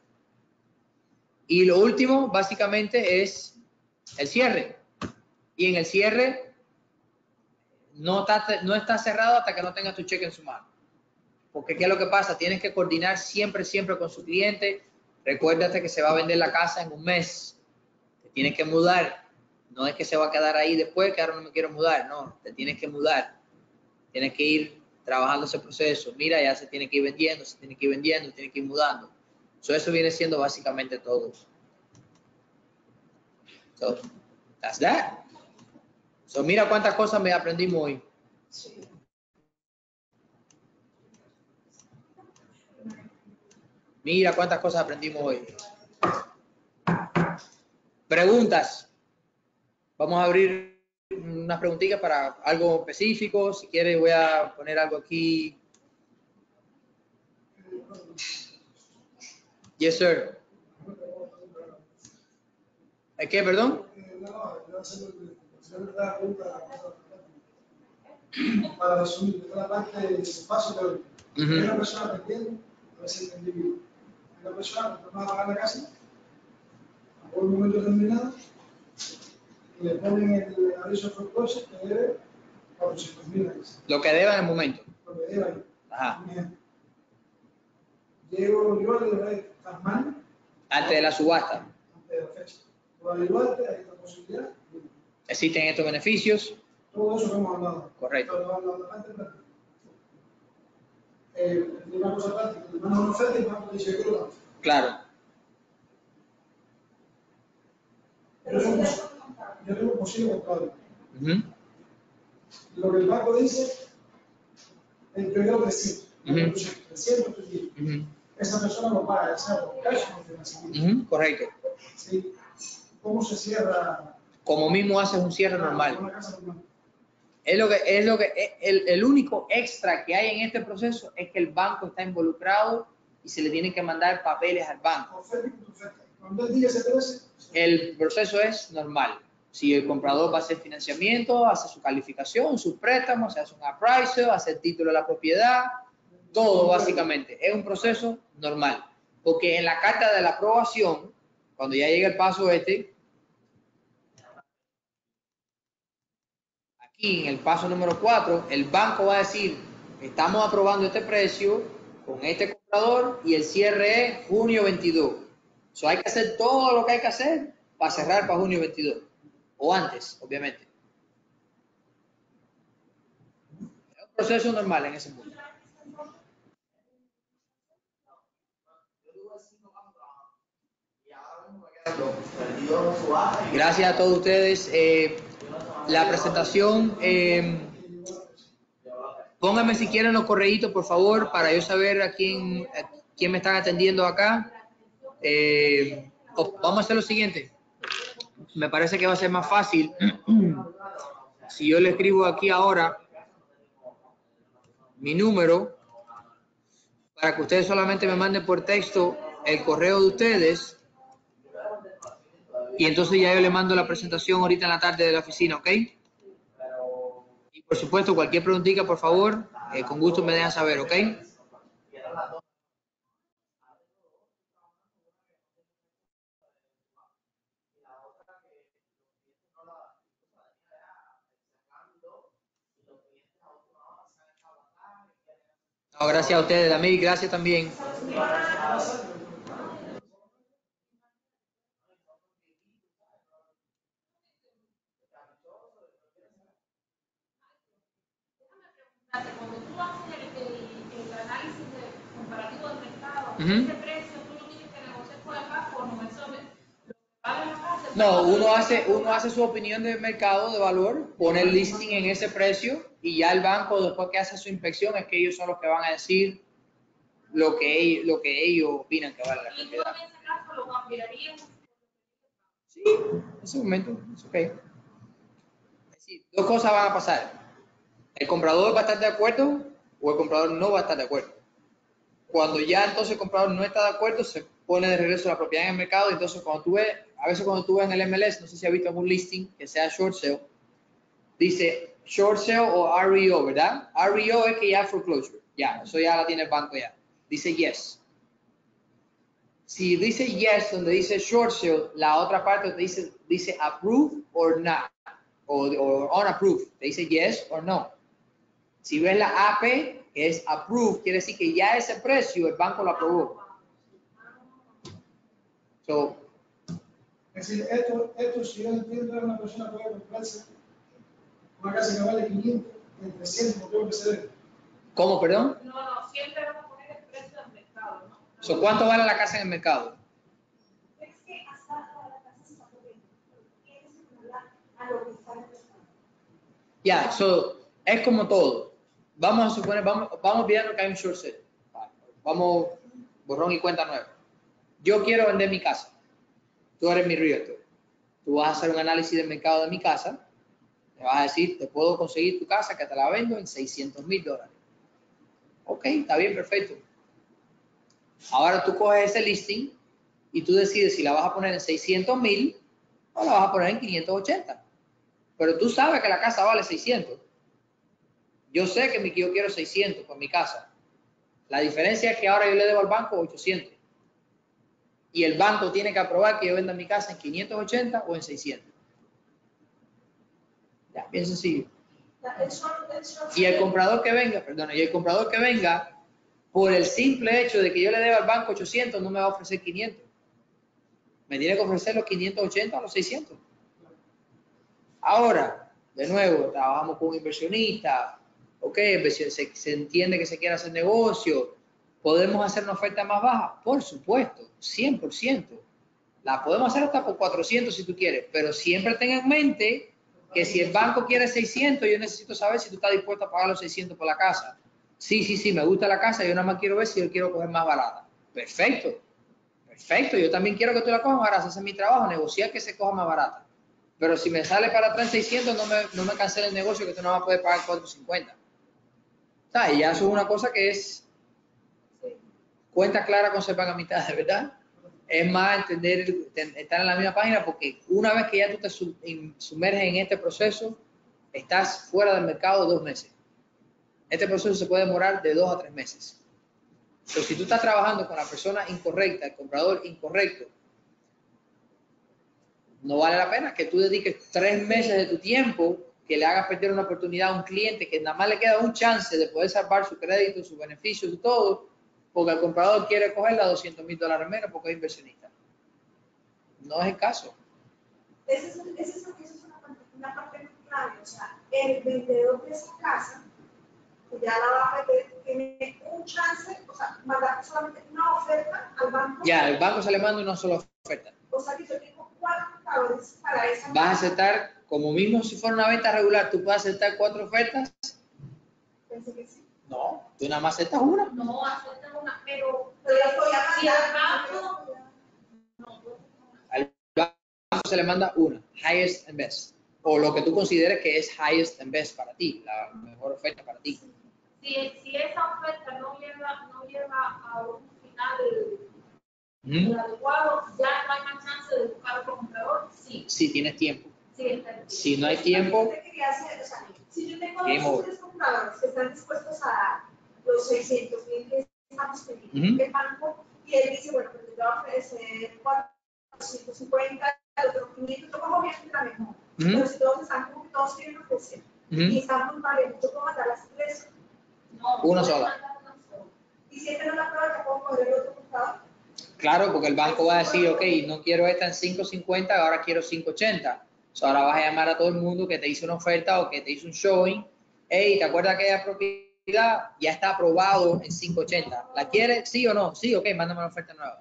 Y lo último, básicamente, es el cierre. Y en el cierre no está, no está cerrado hasta que no tengas tu cheque en su mano. Porque ¿qué es lo que pasa? Tienes que coordinar siempre, siempre con su cliente. Recuérdate que se va a vender la casa en un mes. Te tienes que mudar. No es que se va a quedar ahí después, que ahora no me quiero mudar. No, te tienes que mudar. Tienes que ir trabajando ese proceso. Mira, ya se tiene que ir vendiendo, se tiene que ir vendiendo, tiene que ir mudando. So, eso viene siendo básicamente todo. So, that's that. So, mira cuántas cosas me aprendimos hoy. Mira cuántas cosas aprendimos hoy. Preguntas. Vamos a abrir unas preguntitas para algo específico. Si quiere voy a poner algo aquí. Yes, sir. ¿Es qué, perdón? Para resumir, la parte del espacio de hoy. Ujú. Hay una persona atendiendo, a ver si entendí bien. Hay una persona que va a pagar la casa, a un momento determinado, y le ponen el aviso foreclosure que debe cuatrocientos mil dólares. Lo que deba en el momento. Lo que debe ahí. Ajá. Un ejemplo. Llego yo al de estas manos Antes de la subasta. antes de la fecha. Puedo ayudarte, hay esta posibilidad. Existen estos beneficios. Todo eso que hemos hablado. Correcto. Pero la, la parte práctica. Eh, una cosa práctica, te mandan una oferta y el banco te dice que lo das. Claro. Yo tengo, yo tengo un posible comprador. Ujú. Lo que el banco dice, el yo quiero trescientos. Ujú. trescientos, trescientos. Ujú. Esa persona lo paga, ya sea por cash o por financiamiento. Ujú. Correcto. ¿Sí? ¿Cómo se cierra? Como mismo haces un cierre normal. Una casa normal. Es lo que, es lo que, el, el único extra que hay en este proceso es que el banco está involucrado y se le tienen que mandar papeles al banco. Oferta y contraoferta. Cuando el día se crece, El proceso es normal. Si el comprador va a hacer financiamiento, hace su calificación, sus préstamos, se hace un appraisal, hace el título de la propiedad, todo básicamente. Es un proceso normal. Porque en la carta de la aprobación, cuando ya llega el paso este, aquí en el paso número cuatro, el banco va a decir, estamos aprobando este precio con este comprador y el cierre es junio veintidós. So, hay que hacer todo lo que hay que hacer para cerrar para junio veintidós. O antes, obviamente. Es un proceso normal en ese punto. Gracias a todos ustedes. Eh, la presentación, eh, pónganme si quieren los correitos, por favor, para yo saber a quién, a quién me están atendiendo acá. Eh, oh, vamos a hacer lo siguiente. Me parece que va a ser más fácil si yo le escribo aquí ahora mi número para que ustedes solamente me manden por texto el correo de ustedes y entonces ya yo le mando la presentación ahorita en la tarde de la oficina, ¿ok? Y por supuesto, cualquier preguntita, por favor, eh, con gusto me dejan saber, ¿ok? No, gracias a ustedes, David, gracias también. Cuando tú haces el, el, el análisis de comparativo del mercado, Ujú. ese precio tú lo tienes que negociar con el banco, no eso es lo que vale la casa. No, uno hace, uno hace su opinión de mercado, de valor, pone el listing en ese precio y ya el banco, después que hace su inspección, es que ellos son los que van a decir lo que ellos, lo que ellos opinan que vale la Y tú propiedad. en ese caso lo cambiarías. Sí, en ese momento, es ok. Es decir, dos cosas van a pasar. El comprador va a estar de acuerdo o el comprador no va a estar de acuerdo. Cuando ya entonces el comprador no está de acuerdo, se pone de regreso la propiedad en el mercado. Entonces, cuando tú ves, a veces cuando tú ves en el M L S, no sé si has visto algún listing que sea short sale, dice short sale o R E O, ¿verdad? R E O es que ya foreclosure. Ya, eso ya la tiene el banco ya. Dice yes. Si dice yes, donde dice short sale, la otra parte te dice, dice approve or not, o, o unapproved, te dice yes or no. Si ves la A P, que es approve, quiere decir que ya ese precio el banco lo aprobó. So, es decir, esto, esto, si yo entiendo, es una persona que puede comprarse una casa que vale quinientos, en trescientos, no tengo que ceder. ¿Cómo, perdón? No, no, siempre vas a poner el precio del mercado, ¿no? So, ¿cuánto vale la casa en el mercado? Es que hasta ahora la casa se está poniendo. Tienes que ponerla a lo que está en el mercado. Ya, so, es como todo. Vamos a suponer, vamos, vamos viendo que hay un short sale. Vamos, borrón y cuenta nueva. Yo quiero vender mi casa. Tú eres mi realtor. tú vas a hacer un análisis del mercado de mi casa, te vas a decir, te puedo conseguir tu casa que te la vendo en seiscientos mil dólares. Ok, está bien, perfecto. Ahora tú coges ese listing y tú decides si la vas a poner en seiscientos mil o la vas a poner en quinientos ochenta. Pero tú sabes que la casa vale seiscientos. Yo sé que yo quiero seiscientos por mi casa. La diferencia es que ahora yo le debo al banco ochocientos. Y el banco tiene que aprobar que yo venda mi casa en quinientos ochenta o en seiscientos. Ya, bien sencillo. Y el comprador que venga, perdona, y el comprador que venga, por el simple hecho de que yo le deba al banco ochocientos, no me va a ofrecer quinientos. Me tiene que ofrecer los quinientos ochenta o los seiscientos. Ahora, de nuevo, trabajamos con un inversionista, ok, se, se entiende que se quiere hacer negocio, ¿podemos hacer una oferta más baja? Por supuesto, cien por ciento. La podemos hacer hasta por cuatrocientos si tú quieres, pero siempre ten en mente que si el banco quiere seiscientos, yo necesito saber si tú estás dispuesto a pagar los seiscientos por la casa. Sí, sí, sí, me gusta la casa, yo nada más quiero ver si yo quiero coger más barata. Perfecto, perfecto, yo también quiero que tú la cojas más barata, ese es mi trabajo, negociar que se coja más barata. Pero si me sale para atrás seiscientos, no me, no me cancele el negocio que tú no vas a poder pagar cuatrocientos cincuenta. ¿Sabes? Y ya eso es una cosa que es cuenta clara conservan amistad, de verdad. Es más entender, estar en la misma página, porque una vez que ya tú te sumerges en este proceso, estás fuera del mercado dos meses. Este proceso se puede demorar de dos a tres meses. Pero si tú estás trabajando con la persona incorrecta, el comprador incorrecto, no vale la pena que tú dediques tres meses de tu tiempo, que le hagas perder una oportunidad a un cliente que nada más le queda un chance de poder salvar su crédito, sus beneficios y todo, porque el comprador quiere cogerla a doscientos mil dólares menos porque es inversionista. No es el caso. Esa es, esa es, esa es una, una parte muy clave. O sea, el vendedor de esa casa, que ya la va a vender, tiene un chance, o sea, mandar solamente una oferta al banco. Ya, al banco se le manda una sola oferta. O sea, que yo tengo cuatro compradores para esa. Vas a aceptar, como mismo si fuera una venta regular, tú puedes aceptar cuatro ofertas. Pensé que sí. No, tú nada más aceptas una. No, aceptan una, pero, pero ya estoy hablando. Si al banco. No, al banco se le manda una, highest and best, o lo que tú consideres que es highest and best para ti, la mejor oferta para ti. Si, si esa oferta no lleva, no lleva a un final ¿Mm? adecuado, ya no hay más chance de buscar otro comprador, sí. Si tienes tiempo. Sí, si no hay tiempo, hacer, o sea, si yo tengo game dos o over. tres compradores que están dispuestos a dar los seiscientos mil que estamos teniendo Uh-huh. el banco, y él dice, bueno, pues te voy a ofrecer cuatrocientos cincuenta, el otro quinientos, yo como bien la mejor. Uh-huh. Pero si todos están como que todos quieren ofrecer, uh-huh, y están muy mal, yo puedo mandar las tres. No, una sola. Y si este no la prueba, yo puedo poner el otro comprador. Claro, porque el banco va a decir, ok, no quiero esta en cinco cincuenta, ahora quiero cinco ochenta. So, ahora vas a llamar a todo el mundo que te hizo una oferta o que te hizo un showing. Hey, ¿te acuerdas que aquella propiedad ya está aprobado en cinco ochenta? ¿La quieres? ¿Sí o no? Sí, ok, mándame una oferta nueva.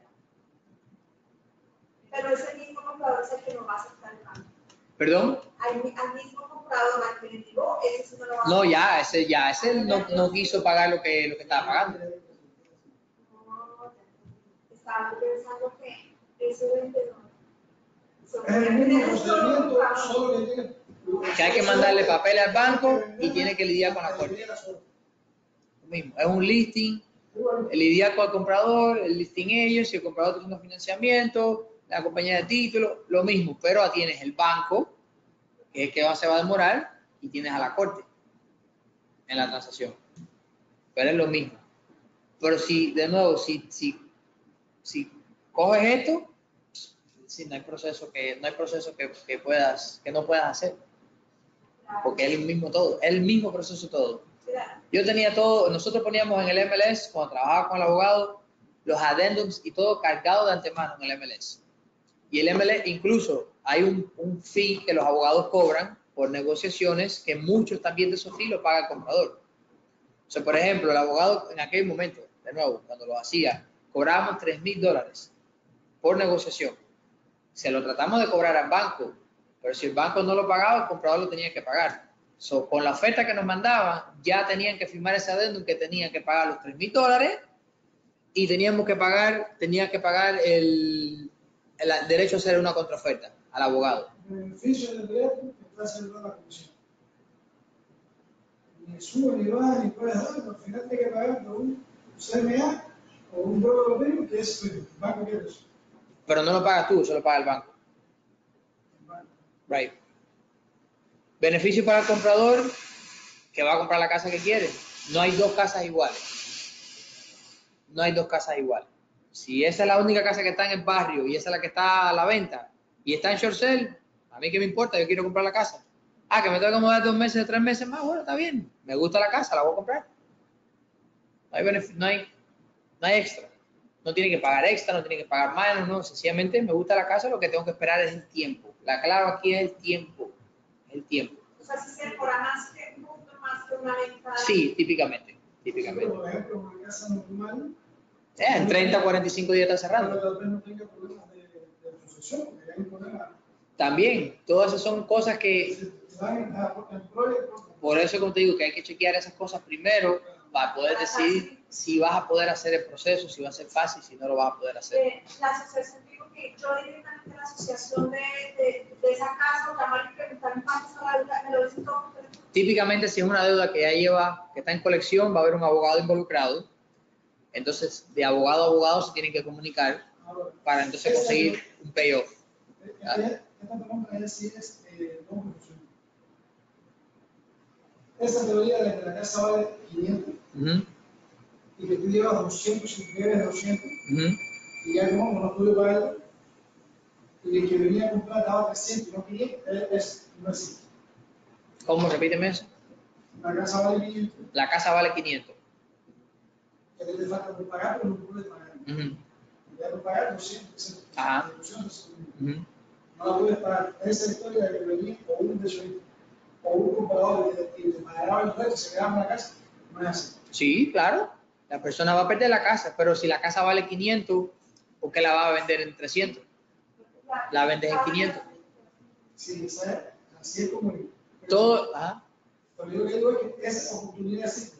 Pero ese mismo comprador es el que no va a aceptar el banco. ¿Perdón? Al, al mismo comprador al que le digo, ese sí no lo va a No, aceptar. ya, ese, ya, ese no, no quiso pagar lo que, lo que estaba pagando. No, estaba pensando que ese vendedor. Es el mismo procedimiento, solo que tiene. Que hay que mandarle papel al banco y tiene que lidiar con la corte. Lo mismo, es un listing, el lidiar con el comprador, el listing ellos, si el comprador está haciendo financiamiento, la compañía de título, lo mismo, pero tienes el banco, que es el que se va a demorar, y tienes a la corte en la transacción. Pero es lo mismo. Pero si, de nuevo, si, si, si coges esto, si no hay proceso que no hay proceso que, que puedas que no puedas hacer, porque es el mismo todo, es el mismo proceso todo. Yo tenía todo, nosotros poníamos en el M L S cuando trabajaba con el abogado los addendums y todo cargado de antemano en el M L S. Y el M L S incluso hay un, un fee que los abogados cobran por negociaciones, que muchos también de esos fees lo paga el comprador. O sea, por ejemplo, el abogado en aquel momento, de nuevo, cuando lo hacía, cobrábamos tres mil dólares por negociación. Se lo tratamos de cobrar al banco, pero si el banco no lo pagaba, el comprador lo tenía que pagar. So, con la oferta que nos mandaban, ya tenían que firmar ese adendum que tenían que pagar los tres mil dólares y teníamos que pagar, tenía que pagar el, el derecho a hacer una contraoferta. al abogado. El beneficio del derecho está haciendo la comisión. Ni sube ni baja ni puedes dar, al final tienes que pagar por un C M A o un broker opinion que es el banco que es. Pero no lo pagas tú, eso lo paga el banco. Right. Beneficio para el comprador que va a comprar la casa que quiere. No hay dos casas iguales. No hay dos casas iguales. Si esa es la única casa que está en el barrio y esa es la que está a la venta y está en short sale, a mí qué me importa, yo quiero comprar la casa. Ah, que me tengo que mudar dos meses, tres meses más, bueno, está bien. Me gusta la casa, la voy a comprar. No hay, benef- no hay, no hay extra. No tiene que pagar extra, no tiene que pagar menos, no. Sencillamente me gusta la casa, lo que tengo que esperar es el tiempo. La clave aquí es el tiempo. El tiempo. O sea, si se demora más que un punto, más que una venta. Sí, típicamente. Típicamente. Por ejemplo, una casa normal. Eh, en treinta, cuarenta y cinco días está cerrando. Pero tal vez no tenga problemas de, de sucesión, porque hay un problema. También, todas esas son cosas que, Van a employer, por eso como te digo, que hay que chequear esas cosas primero para poder decidir si vas a poder hacer el proceso, si va a ser fácil, si no lo vas a poder hacer. Eh, la asociación, digo que yo directamente a la asociación de, de, de esa casa, o llamar y preguntar cuánto está la deuda, me lo dicen todo. Típicamente, si es una deuda que ya lleva, que está en colección, va a haber un abogado involucrado. Entonces, de abogado a abogado se tienen que comunicar para entonces conseguir un payoff. esta pregunta es si es eh, no confusión. Esa teoría de que la casa vale quinientos Uh-huh. y que tú llevas doscientos y tú debes doscientos Uh-huh. y ya no, no pude pagarlo y el que venía a comprar daba trescientos y no quinientos, es, es no existe. ¿Cómo? Repíteme eso. La casa vale quinientos, La casa vale quinientos. que te falta por pagar, pero no pude pagar. Uh-huh. Y ya por pagar doscientos. Ajá. Uh-huh. No la puedes pagar. Esa historia de que venía o un inversionista o un comprador que te, te pagaba el resto y se quedaba en la casa, no es así. Sí, claro. La persona va a perder la casa, pero si la casa vale quinientos, ¿por qué la va a vender en trescientos? La vendes en quinientos. Sí, esa es, así es como. Todo, ajá. Pero yo lo que digo es que esa oportunidad existe.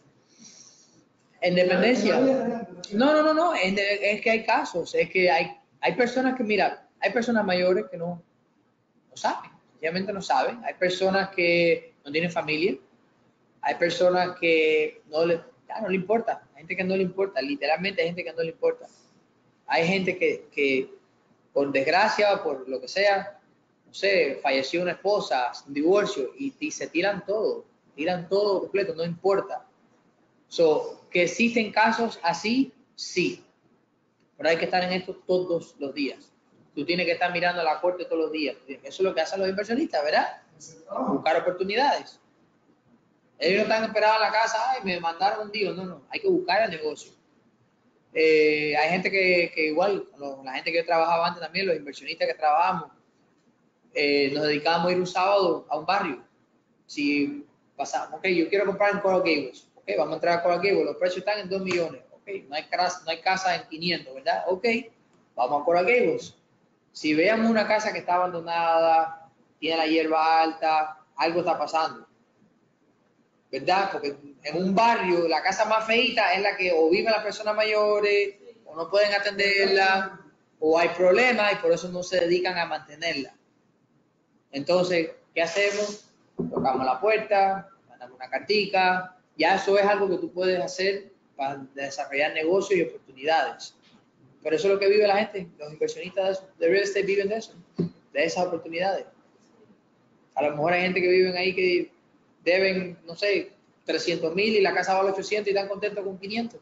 En dependencia. No, no, no, no. Es, de- es que hay casos. Es que hay, hay personas que, mira, hay personas mayores que no, no saben. Sencillamente no saben. Hay personas que no tienen familia. Hay personas que no le, ya no le importa. Hay gente que no le importa. Literalmente hay gente que no le importa. Hay gente que, que por desgracia o por lo que sea, no sé, falleció una esposa, un divorcio y, y se tiran todo. Tiran todo completo, no importa. So, que existen casos así, sí. Pero hay que estar en esto todos los días. Tú tienes que estar mirando a la corte todos los días. Eso es lo que hacen los inversionistas, ¿verdad? Buscar oportunidades. Ellos no están esperados en la casa, ay, me mandaron un día. No, no, hay que buscar el negocio. Eh, hay gente que, que igual, la gente que yo trabajaba antes también, los inversionistas que trabajamos, eh, nos dedicábamos a ir un sábado a un barrio. Si pasamos, ok, yo quiero comprar en Coral Gables, ok, vamos a entrar a Coral Gables, los precios están en dos millones, ok, no hay, casa, no hay casa en quinientos, ¿verdad? Ok, vamos a Coral Gables. Si veamos una casa que está abandonada, tiene la hierba alta, algo está pasando, ¿verdad? Porque en un barrio la casa más feita es la que o viven las personas mayores, o no pueden atenderla, o hay problemas y por eso no se dedican a mantenerla. Entonces, ¿qué hacemos? Tocamos la puerta, mandamos una cartica, ya eso es algo que tú puedes hacer para desarrollar negocios y oportunidades. Pero eso es lo que vive la gente, los inversionistas de real estate viven de eso, de esas oportunidades. A lo mejor hay gente que viven ahí que deben, no sé, trescientos mil y la casa vale ochocientos y están contentos con quinientos.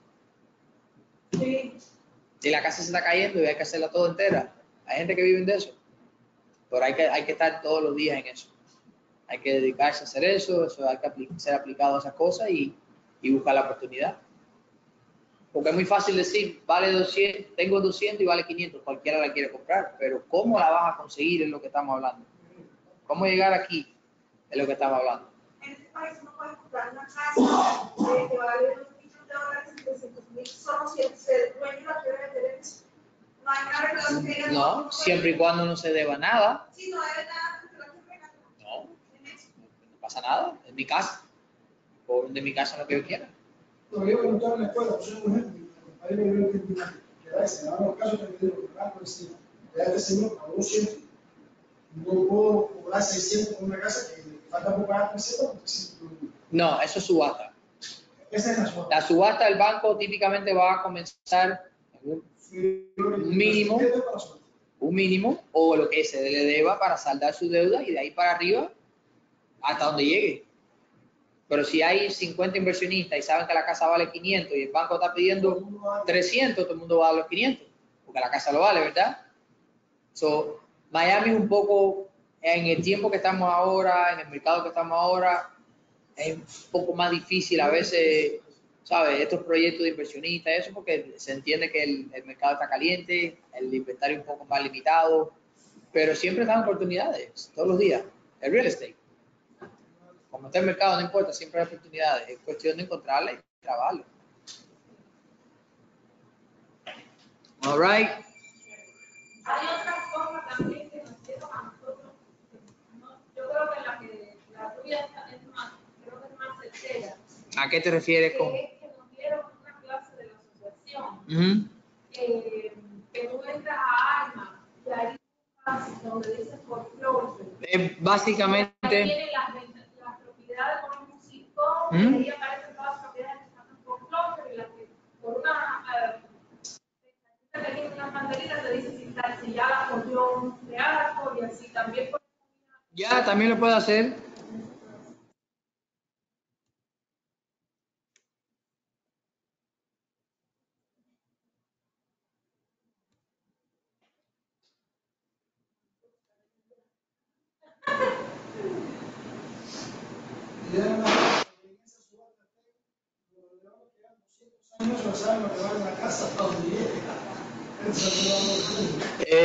Sí. Y la casa se está cayendo y hay que hacerla toda entera. Hay gente que vive de eso. Pero hay que, hay que estar todos los días en eso. Hay que dedicarse a hacer eso, eso hay que apl- ser aplicado a esas cosas y, y buscar la oportunidad. Porque es muy fácil decir, vale doscientos, tengo doscientos y vale quinientos, cualquiera la quiere comprar, pero ¿cómo la vas a conseguir? Es lo que estamos hablando. ¿Cómo llegar aquí? Es lo que estamos hablando. En este país uno puede comprar una casa eh, que vale dos millones de dólares y trescientos mil solo si el dueño la quiere vender en eso. No hay una regulación que diga No, siempre y cuando no se deba nada. Sí, no debe nada, porque la quiere regalar. No, no pasa nada, es mi casa. Por de mi casa lo que yo quiera. Pero yo preguntaba en la escuela, pues yo, por ejemplo, ahí me veo que que da, se daban los casos que me dieron, que van por encima. Ya este señor pagó doscientos, No puedo cobrar seiscientos por una casa que falta por pagar trescientos porque sí, No, eso es subasta. esa es la subasta. La subasta del banco típicamente va a comenzar en un, un mínimo, un mínimo o lo que se le deba para saldar su deuda y de ahí para arriba hasta donde llegue. Pero si hay cincuenta inversionistas y saben que la casa vale quinientos y el banco está pidiendo trescientos, todo el mundo va a dar los quinientos, porque la casa lo vale, ¿verdad? So, Miami es un poco, en el tiempo que estamos ahora, en el mercado que estamos ahora, es un poco más difícil a veces, ¿sabes? Estos proyectos de inversionistas, eso porque se entiende que el, el mercado está caliente, el inventario un poco más limitado, pero siempre dan oportunidades, todos los días, el real estate. Como está el mercado, no importa, siempre hay oportunidades, es cuestión de encontrarla y trabajarlo. All right. Hay otra forma también que nos lleva a nosotros, no, yo creo que la que la tuya es más, creo que es más certera. ¿A qué te refieres con? Que es que nos dieron una clase de la asociación, Uh-huh. eh, que tú entras a Alma y ahí buscas donde dice foreclosure. Eh, básicamente. Ahí tienen las, las propiedades con un músico, ¿Mm? y ahí aparecen todas las propiedades que están en foreclosure y las que por una uh, te tiene una banderita te dice si, si ya la cogió de arco y así también. Ya, también lo puede hacer. Y era una en esa subasta, los leones que dan doscientos años no saben lo que vale una casa hasta donde llega. Eso no lo